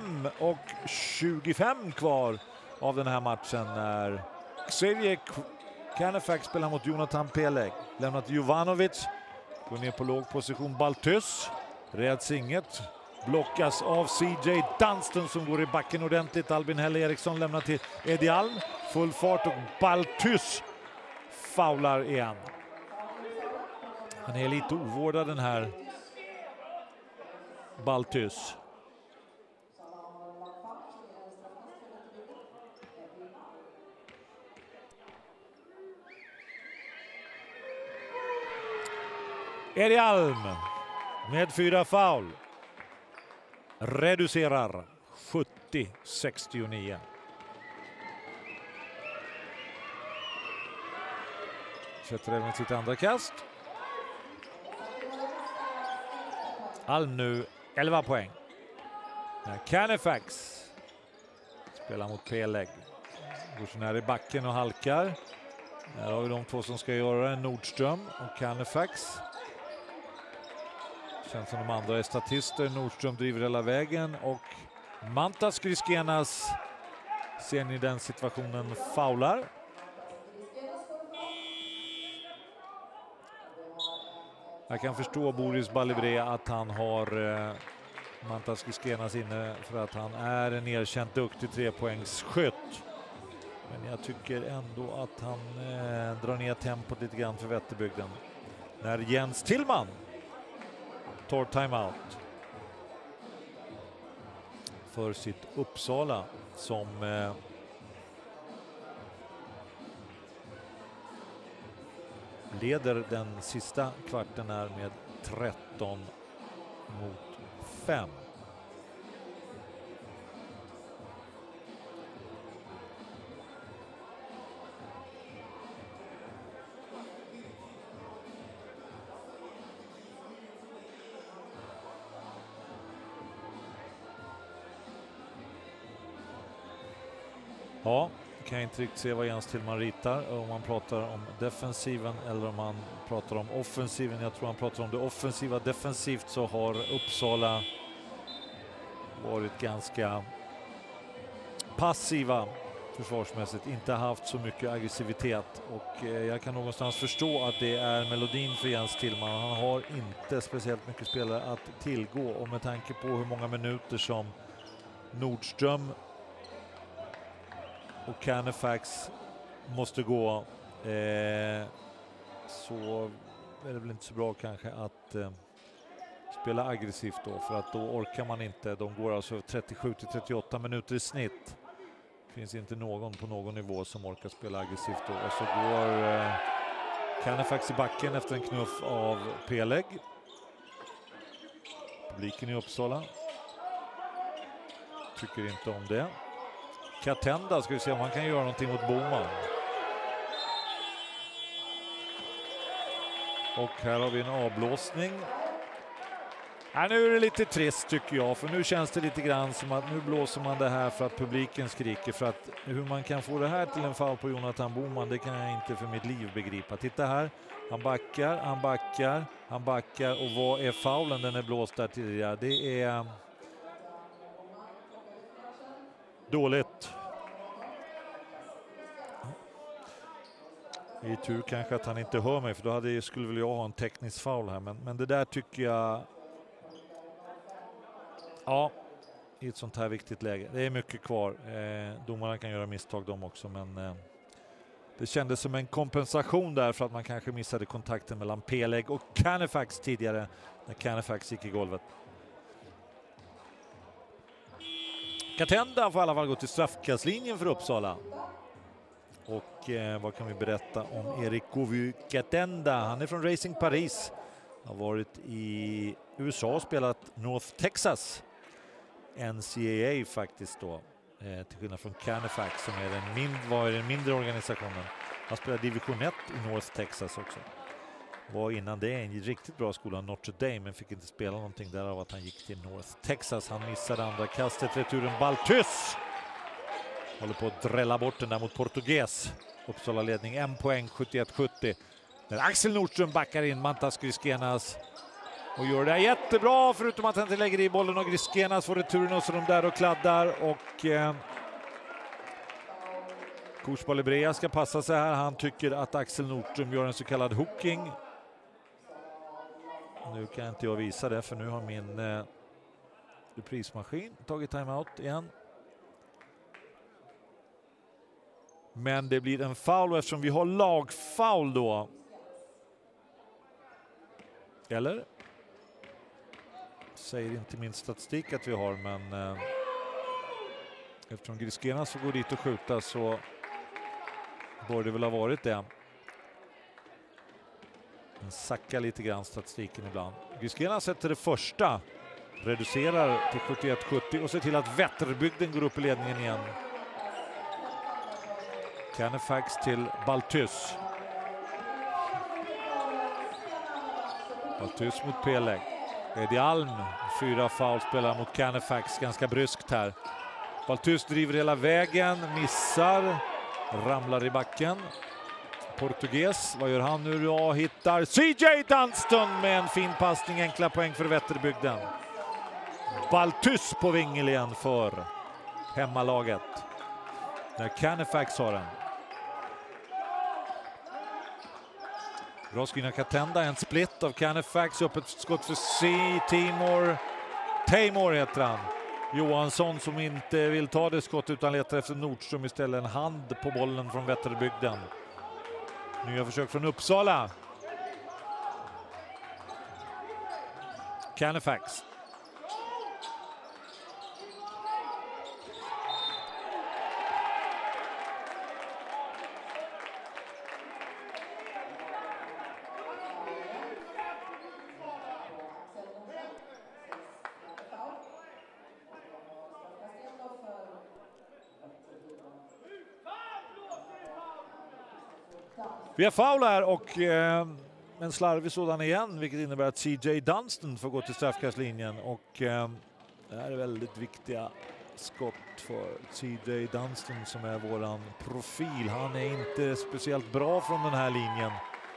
5:25 kvar av den här matchen när Xavier Canefax spelar mot Jonathan Peleg. Lämnat till Jovanovic. Går ner på låg position. Baltus. Räds inget. Blockas av CJ Dunston som går i backen ordentligt. Albin Hell Eriksson lämnar till Eddie Alm. Full fart och Baltus faular igen. Han är lite ovårdad den här Baltus. Eddie Alm med 4 foul reducerar 70-69. Sätter även sitt andra kast. Alm nu 11 poäng. Canefax spelar mot Peleg. Går så nära i backen och halkar. Här har vi de två som ska göra det. Nordström och Canefax. Känns som de andra är statister. Nordström driver hela vägen och Mantas Griskenas ser ni den situationen faular. Jag kan förstå Boris Balibré att han har Mantas Griskenas inne för att han är en erkänt duktig 3-poängsskytt. Men jag tycker ändå att han drar ner tempot lite grann för Vätterbygden. När Jens Tillman tar timeout för sitt Uppsala som leder den sista kvarten här med 13-5. Ja, kan jag inte riktigt se vad Jens Tillman ritar. Om man pratar om defensiven eller om man pratar om offensiven. Jag tror han pratar om det offensiva. Defensivt så har Uppsala varit ganska passiva försvarsmässigt. Inte haft så mycket aggressivitet. Och jag kan någonstans förstå att det är melodin för Jens Tillman. Han har inte speciellt mycket spelare att tillgå. Och med tanke på hur många minuter som Nordström och Canefax måste gå, så är det väl inte så bra kanske att spela aggressivt då, för att då orkar man inte. De går alltså 37-38 minuter i snitt. Finns inte någon på någon nivå som orkar spela aggressivt då. Och så går Canefax i backen efter en knuff av Peleg. Publiken i Uppsala tycker inte om det. Katenda ska vi se om han kan göra någonting mot Boman. Och här har vi en avblåsning. Nu är det lite trist tycker jag, för nu känns det lite grann som att nu blåser man det här för att publiken skriker. För att hur man kan få det här till en foul på Jonathan Boman, det kan jag inte för mitt liv begripa. Titta här, han backar och vad är foulen? Den är blåst där tidigare. Det är dåligt. Det är tur kanske att han inte hör mig, för då skulle väl jag ha en teknisk foul här. Men det där tycker jag, ja, i ett sånt här viktigt läge. Det är mycket kvar. Domarna kan göra misstag de också, men det kändes som en kompensation där för att man kanske missade kontakten mellan Peleg och Canefax tidigare när Canefax gick i golvet. Katenda får i alla fall gå till straffkastlinjen för Uppsala. Och vad kan vi berätta om Erik Govy Katenda? Han är från Racing Paris. Har varit i USA och spelat North Texas. NCAA faktiskt då. Till skillnad från Canefax som var den mindre organisationen. Han spelade division 1 i North Texas också. Var innan det en riktigt bra skola, Notre Dame, men fick inte spela någonting därav att han gick till North Texas. Han missade andra kastet, returen Baltus. Håller på att drälla bort den där mot Portugues. Uppsala ledning 1 poäng, 71-70. Men Axel Nordström backar in Mantas Griskenas och gör det jättebra, förutom att han inte lägger i bollen, och Griskenas får returen och så de där och kladdar. Och Korsball Brea ska passa sig här. Han tycker att Axel Nordström gör en så kallad hooking. Nu kan inte jag visa det, för nu har min reprismaskin tagit timeout igen. Men det blir en foul eftersom vi har lagfoul då. Eller? Säger inte min statistik att vi har, men eftersom Griskenas får gå dit och skjuta så borde det väl ha varit det. Den sackar lite grann statistiken ibland. Griskenas sätter det första, reducerar till 71-70 och ser till att Vätterbygden går upp i ledningen igen. Canefax till Baltus. Baltus mot Peleg. Eddie Alm, 4 foulspelare mot Canefax, ganska bryskt här. Baltus driver hela vägen, missar, ramlar i backen. Portugues, vad gör han nu då? Hittar CJ Dunston med en fin passning, enkla poäng för Vätterbygden. Baltus på vingel igen för hemmalaget. När Canefax har den. Bra skrivna Katenda, en split av Canefax, upp ett skott för Taymor heter han. Johansson som inte vill ta det skott utan letar efter Nordström istället. En hand på bollen från Vätterbygden. Nya försök från Uppsala. Canefax. Vi har foul här och en slarvig sådan igen, vilket innebär att CJ Dunston får gå till straffkastlinjen. Och det här är väldigt viktiga skott för CJ Dunston som är våran profil. Han är inte speciellt bra från den här linjen.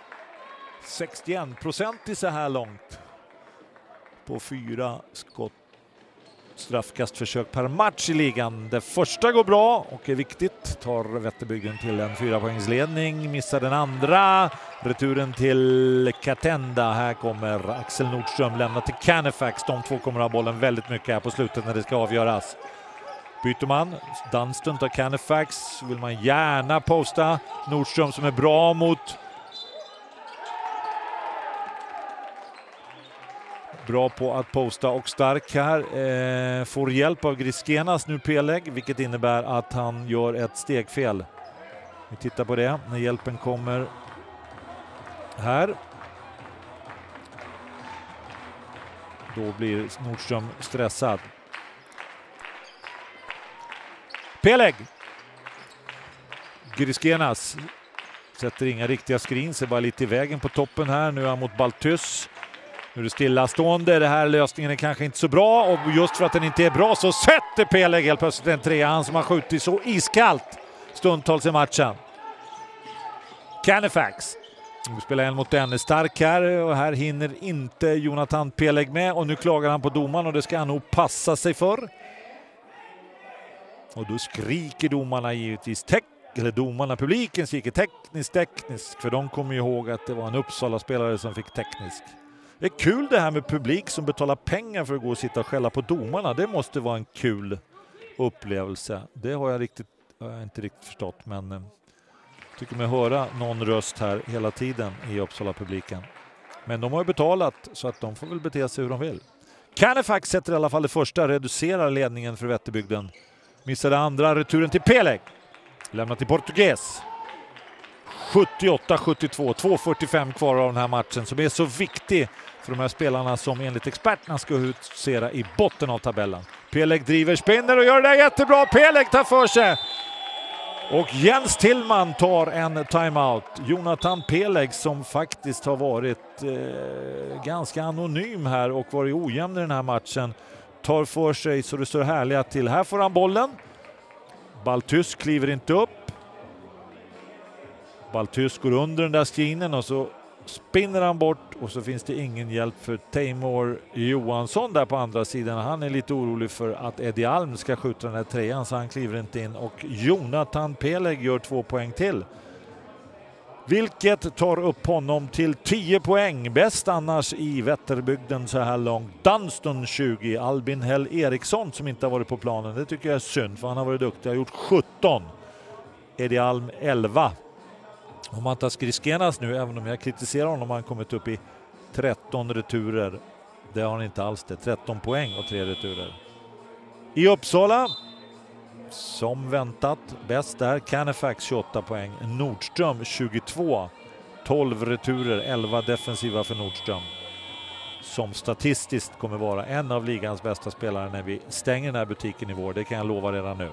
61% i så här långt på 4 skott. Straffkastförsök per match i ligan. Det första går bra och är viktigt. Tar Vätterbygden till en 4-poängsledning. Missar den andra. Returen till Katenda. Här kommer Axel Nordström lämna till Canefax. De två kommer att ha bollen väldigt mycket här på slutet när det ska avgöras. Byter man. Dunston tar Canifax. Vill man gärna posta. Nordström som är bra mot... Bra på att posta och stark här. Får hjälp av Griskenas nu Peleg, vilket innebär att han gör ett stegfel. Vi tittar på det när hjälpen kommer här. Då blir Nordström stressad. Peleg! Griskenas sätter inga riktiga screens, är bara lite i vägen på toppen här. Nu är han mot Baltys. Nu är det stillastående. Det här lösningen är kanske inte så bra, och just för att den inte är bra så sätter Peleg helt plötsligt en trea. Han som har skjutit så iskallt stundtals i matchen. Canifax. Nu spelar en mot en, är stark här, och här hinner inte Jonathan Peleg med, och nu klagar han på domaren, och det ska han nog passa sig för. Och då skriker domarna givetvis publiken skriker teknisk, för de kommer ju ihåg att det var en Uppsala-spelare som fick teknisk. Det är kul det här med publik som betalar pengar för att gå och sitta och skälla på domarna. Det måste vara en kul upplevelse. Det har jag inte riktigt förstått, men tycker mig höra någon röst här hela tiden i Uppsala-publiken. Men de har ju betalat, så att de får väl bete sig hur de vill. Canifax sätter i alla fall det första, reducerar ledningen för Vätterbygden. Missade andra, returen till Peleg. Lämnar till Portugues. 78-72, 2:45 kvar av den här matchen, som är så viktig för de här spelarna som enligt experterna ska husera i botten av tabellen. Peleg driver, spinner och gör det jättebra. Peleg tar för sig. Och Jens Tillman tar en timeout. Jonathan Peleg, som faktiskt har varit ganska anonym här och varit ojämn i den här matchen, tar för sig så det står härliga till. Här får han bollen. Baltys kliver inte upp. Baltys går under den där screenen och så spinner han bort, och så finns det ingen hjälp för Teimur Johansson där på andra sidan. Han är lite orolig för att Eddie Alm ska skjuta den här trean, så han kliver inte in, och Jonathan Peleg gör 2 poäng till. Vilket tar upp honom till 10 poäng. Bäst annars i Vätterbygden så här långt. Dunston 20, Albin Hell Eriksson som inte har varit på planen. Det tycker jag är synd, för han har varit duktig. Han har gjort 17. Eddie Alm 11. Om man tar Griskenas nu, även om jag kritiserar honom, har han kommit upp i 13 returer. Det har han inte alls det. 13 poäng och 3 returer. I Uppsala, som väntat, bäst där Canifax 28 poäng. Nordström 22. 12 returer, 11 defensiva för Nordström. Som statistiskt kommer vara en av ligans bästa spelare när vi stänger den här butiken i vår. Det kan jag lova redan nu.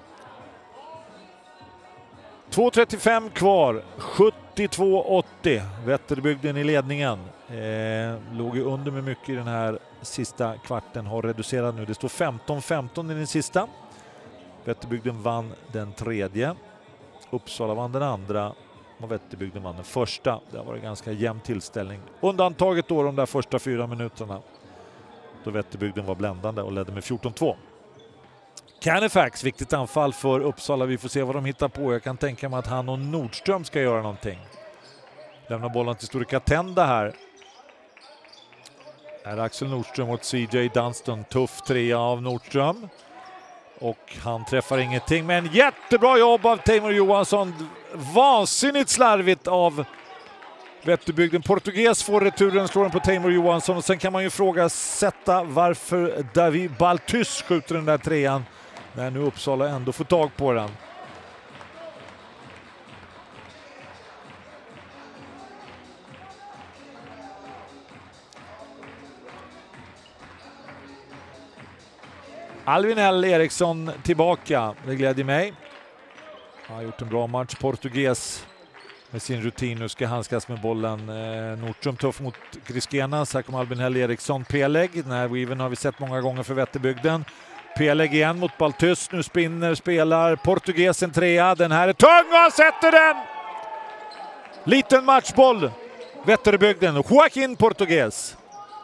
2:35 kvar, 72-80. Vätterbygden i ledningen. Låg ju under med mycket i den här sista kvarten, har reducerat nu. Det står 15-15 i den sista. Vätterbygden vann den tredje. Uppsala vann den andra. Och Vätterbygden vann den första. Det har varit ganska jämn tillställning. Undantaget då de där första 4 minuterna, då Vätterbygden var bländande och ledde med 14-2. Canifax, viktigt anfall för Uppsala. Vi får se vad de hittar på. Jag kan tänka mig att han och Nordström ska göra någonting. Lämnar bollen till Sturika Tenda här. Är Axel Nordström mot CJ Dunston. Tuff trea av Nordström. Och han träffar ingenting. Men jättebra jobb av Teimur Johansson. Vansinnigt slarvigt av Vätterbygden. Portugues får returen, slår den på Teimur Johansson. Och sen kan man ju frågasätta varför David Baltys skjuter den där trean, när nu Uppsala ändå får tag på den. Albin Hell Eriksson tillbaka, det glädjer mig. Han har gjort en bra match. Portugues med sin rutin, nu ska handskas med bollen. Nordström tuff mot Griskenas. Här kommer Albin Hell Eriksson. Peleg, den här weaven har vi sett många gånger för Vätterbygden. Peleg igen mot Baltys, nu spinner, spelar. Portugues en trea, den här är tung och sätter den! Liten matchboll. Vätterbygden, Joaquin Portugues.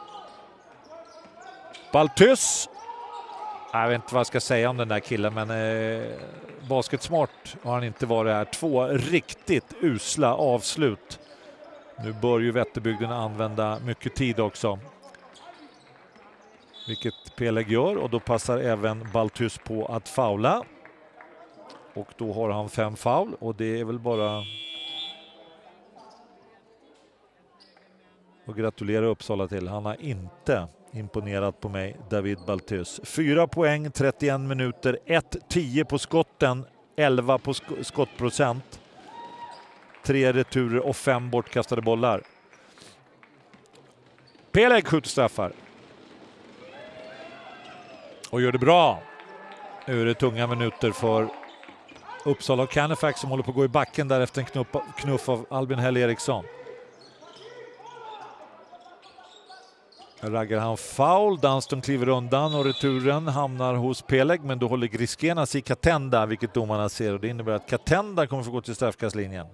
Baltys. Jag vet inte vad jag ska säga om den där killen, men basketsmart har han inte varit här. 2 riktigt usla avslut. Nu bör ju Vätterbygden använda mycket tid också. Vilket Peleg gör, och då passar även Balthus på att faula. Och då har han 5 foul, och det är väl bara att gratulera Uppsala till. Han har inte imponerat på mig, David Balthus. 4 poäng, 31 minuter, 1-10 på skotten, 11 på skottprocent, 3 returer och 5 bortkastade bollar. Peleg skjuter straffar. Och gör det bra. Nu är det tunga minuter för Uppsala och Canefax som håller på att gå i backen där efter en knuff av Albin Hell Eriksson. Raggar han foul, Dunston kliver undan och returen hamnar hos Peleg, men då håller Griskenas i Katenda, vilket domarna ser, och det innebär att Katenda kommer få gå till straffkastlinjen.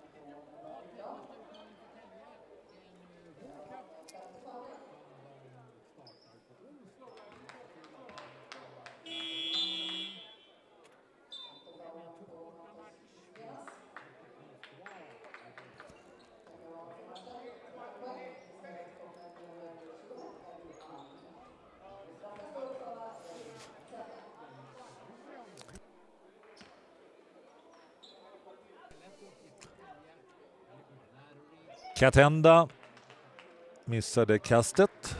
Katenda missade kastet.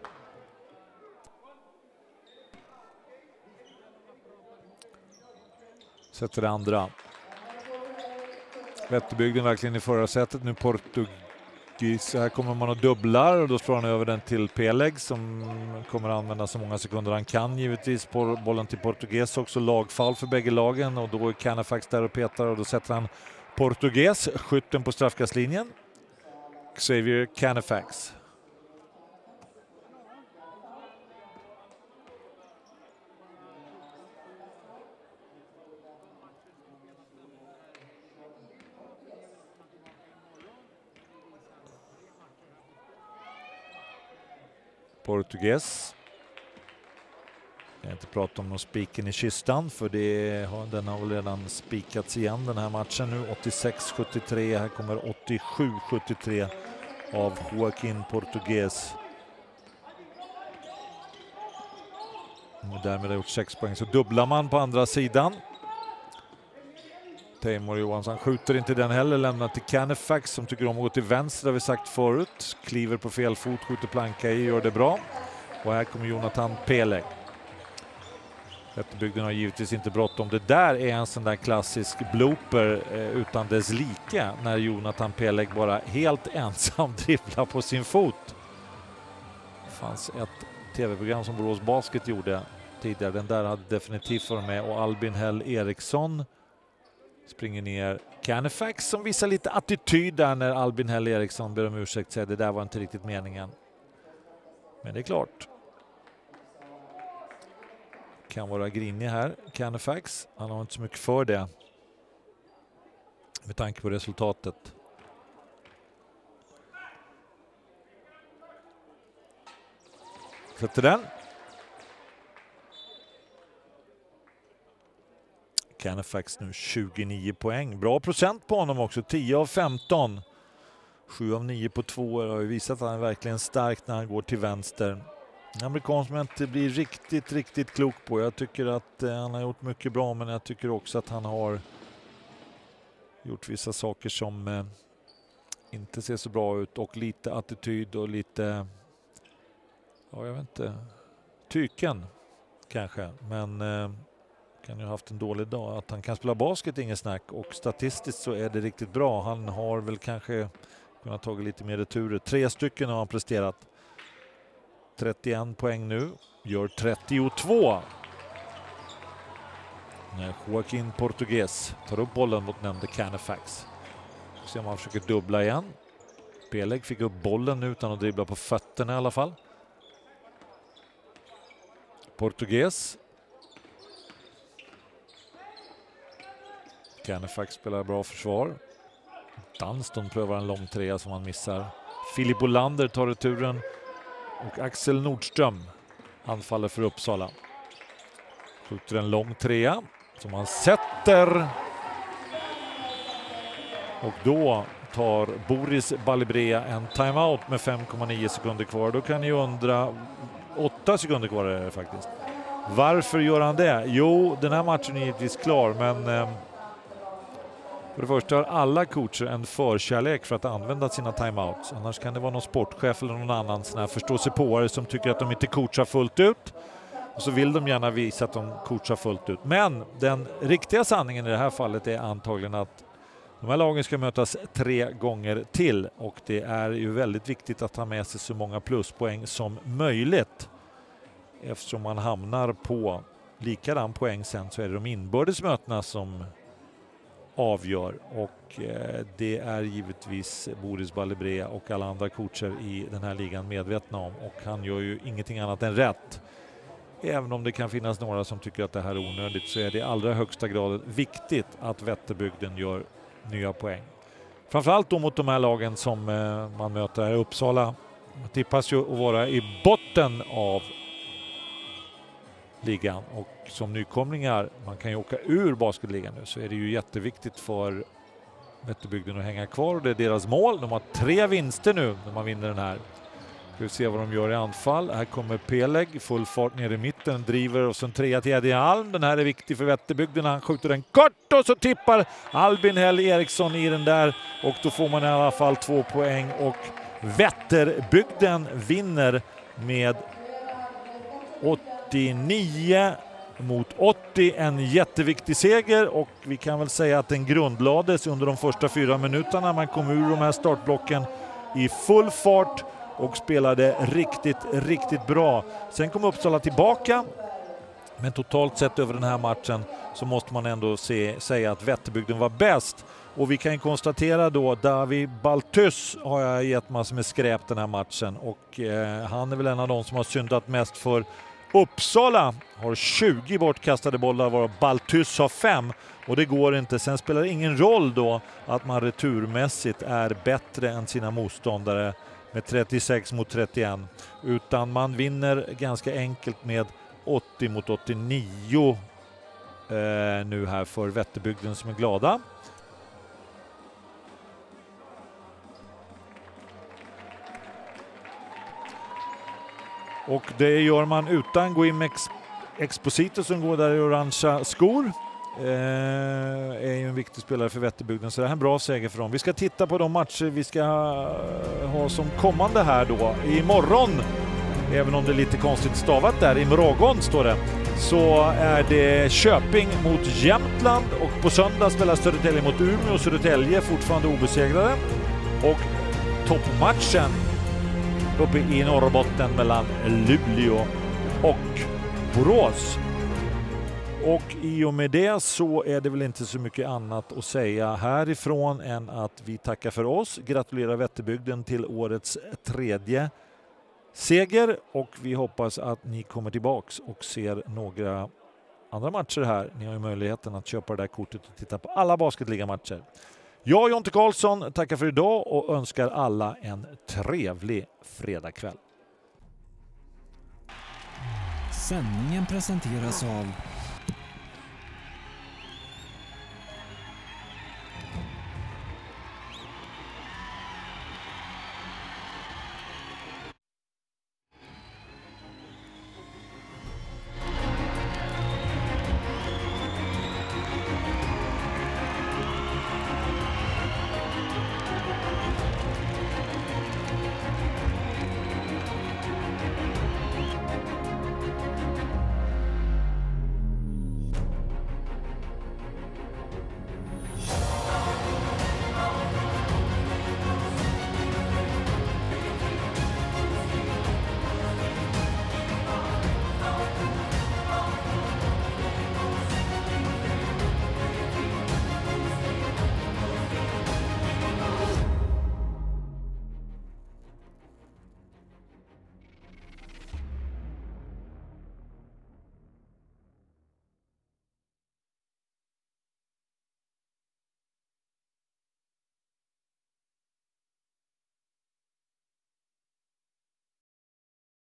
Sätter det andra. Vätterbygden verkligen i förra sättet. Nu Portugis. Här kommer man att dubblar och då slår han över den till Peleg som kommer att använda så många sekunder han kan. Givetvis på bollen till Portugis. Också lagfall för bägge lagen, och då är Canefax där och petar, och då sätter han Portugis, skytten på straffkastlinjen. Xavier Canefax. Portugis. Jag har inte pratat om någon spiken i kistan, för den har väl redan spikats igen den här matchen nu. 86-73, här kommer 87-73 av Joaquin Portugis. Och därmed har gjort 6 poäng, så dubblar man på andra sidan. Teimur Johansson skjuter inte den heller, lämnar till Canefax som tycker om att gå till vänster, har vi sagt förut. Kliver på fel fot, skjuter planka i, gör det bra. Och här kommer Jonathan Peleg. Vätterbygden har givetvis inte bråttom. Det där är en sån där klassisk blooper utan dess lika, när Jonathan Peleg bara helt ensam dribblar på sin fot. Det fanns ett tv-program som Borås Basket gjorde tidigare. Den där hade definitivt varit med, och Albin Hell Eriksson springer ner Canefax som visar lite attityd där när Albin Hell Eriksson ber om ursäkt, säger det där var inte riktigt meningen. Men det är klart. Kan vara grinig här, Canefax. Han har inte så mycket för det med tanke på resultatet. Sätter den. Canefax nu 29 poäng. Bra procent på honom också. 10 av 15. 7 av 9 på 2 år. Har ju visat att han är verkligen stark när han går till vänster. En amerikan som jag inte blir riktigt klok på. Jag tycker att han har gjort mycket bra, men jag tycker också att han har gjort vissa saker som inte ser så bra ut, och lite attityd och lite, ja, jag vet inte, tyken kanske, men kan ju ha haft en dålig dag. Att han kan spela basket, ingen snack, och statistiskt så är det riktigt bra. Han har väl kanske kunnat ta lite mer returer. 3 stycken har han presterat. 31 poäng nu, gör 32. När Joaquin Portugis tar upp bollen mot nämnde Canefax. Se om han försöker dubbla igen. Peleg fick upp bollen nu utan att dribbla på fötterna i alla fall. Portugis. Canefax spelar bra försvar. Dunston prövar en lång trea som han missar. Filip Olander tar returen. Och Axel Nordström anfaller för Uppsala. Skjuter en lång trea som han sätter. Och då tar Boris Balibrea en timeout med 5,9 sekunder kvar. Då kan ni undra 8 sekunder kvar är det faktiskt. Varför gör han det? Jo, den här matchen är givetvis klar, men för det första har alla coacher en förkärlek för att använda sina timeouts. Annars kan det vara någon sportchef eller någon annan sån här förståsigpåare som tycker att de inte coachar fullt ut. Och så vill de gärna visa att de coachar fullt ut. Men den riktiga sanningen i det här fallet är antagligen att de här lagen ska mötas 3 gånger till. Och det är ju väldigt viktigt att ta med sig så många pluspoäng som möjligt. Eftersom man hamnar på likadan poäng sen så är det de inbördes mötena som avgör. Och det är givetvis Boris Balibrea och alla andra coacher i den här ligan medvetna om. Och han gör ju ingenting annat än rätt. Även om det kan finnas några som tycker att det här är onödigt så är det i allra högsta grad viktigt att Vätterbygden gör nya poäng. Framförallt då mot de här lagen som man möter här. Uppsala tippas ju att vara i botten av ligan och som nykomlingar, man kan ju åka ur basketligan nu, så är det ju jätteviktigt för Vätterbygden att hänga kvar och det är deras mål. De har 3 vinster nu när man vinner den här. Ska vi se vad de gör i anfall. Här kommer Peleg, full fart ner i mitten, driver och sen 3 till Eddie Alm. Den här är viktig för Vätterbygden. Han skjuter den kort och så tippar Albin Hell Eriksson i den där och då får man i alla fall 2 poäng och Vätterbygden vinner med 89 mot 80. En jätteviktig seger och vi kan väl säga att den grundlades under de första 4 minuterna. Man kom ur de här startblocken i full fart och spelade riktigt bra. Sen kom Uppsala tillbaka, men totalt sett över den här matchen så måste man ändå säga att Vätterbygden var bäst. Och vi kan konstatera då, David Baltus har jag gett massor med skräp den här matchen och han är väl en av de som har syndat mest för Uppsala. Har 20 bortkastade bollar varav Baltus har 5 och det går inte. Sen spelar det ingen roll då att man returmässigt är bättre än sina motståndare med 36 mot 31, utan man vinner ganska enkelt med 80 mot 89 nu här för Vätterbygden som är glada. Och det gör man utan Guim Exposito som går där i orangea skor. Är ju en viktig spelare för Vätterbygden, så det är en bra seger för dem. Vi ska titta på de matcher vi ska ha som kommande här då. Imorgon, även om det är lite konstigt stavat där, i morgon står det, så är det Köping mot Jämtland och på söndag spelar Södertälje mot Umeå och Södertälje fortfarande obesegrade. Och toppmatchen uppe i Norrbotten mellan Luleå och Borås. Och i och med det så är det väl inte så mycket annat att säga härifrån än att vi tackar för oss. Gratulerar Vätterbygden till årets 3:e seger och vi hoppas att ni kommer tillbaks och ser några andra matcher här. Ni har ju möjligheten att köpa det där kortet och titta på alla basketligamatcher. Jag, Jonte Karlsson, tackar för idag och önskar alla en trevlig fredagkväll. Sändningen presenteras av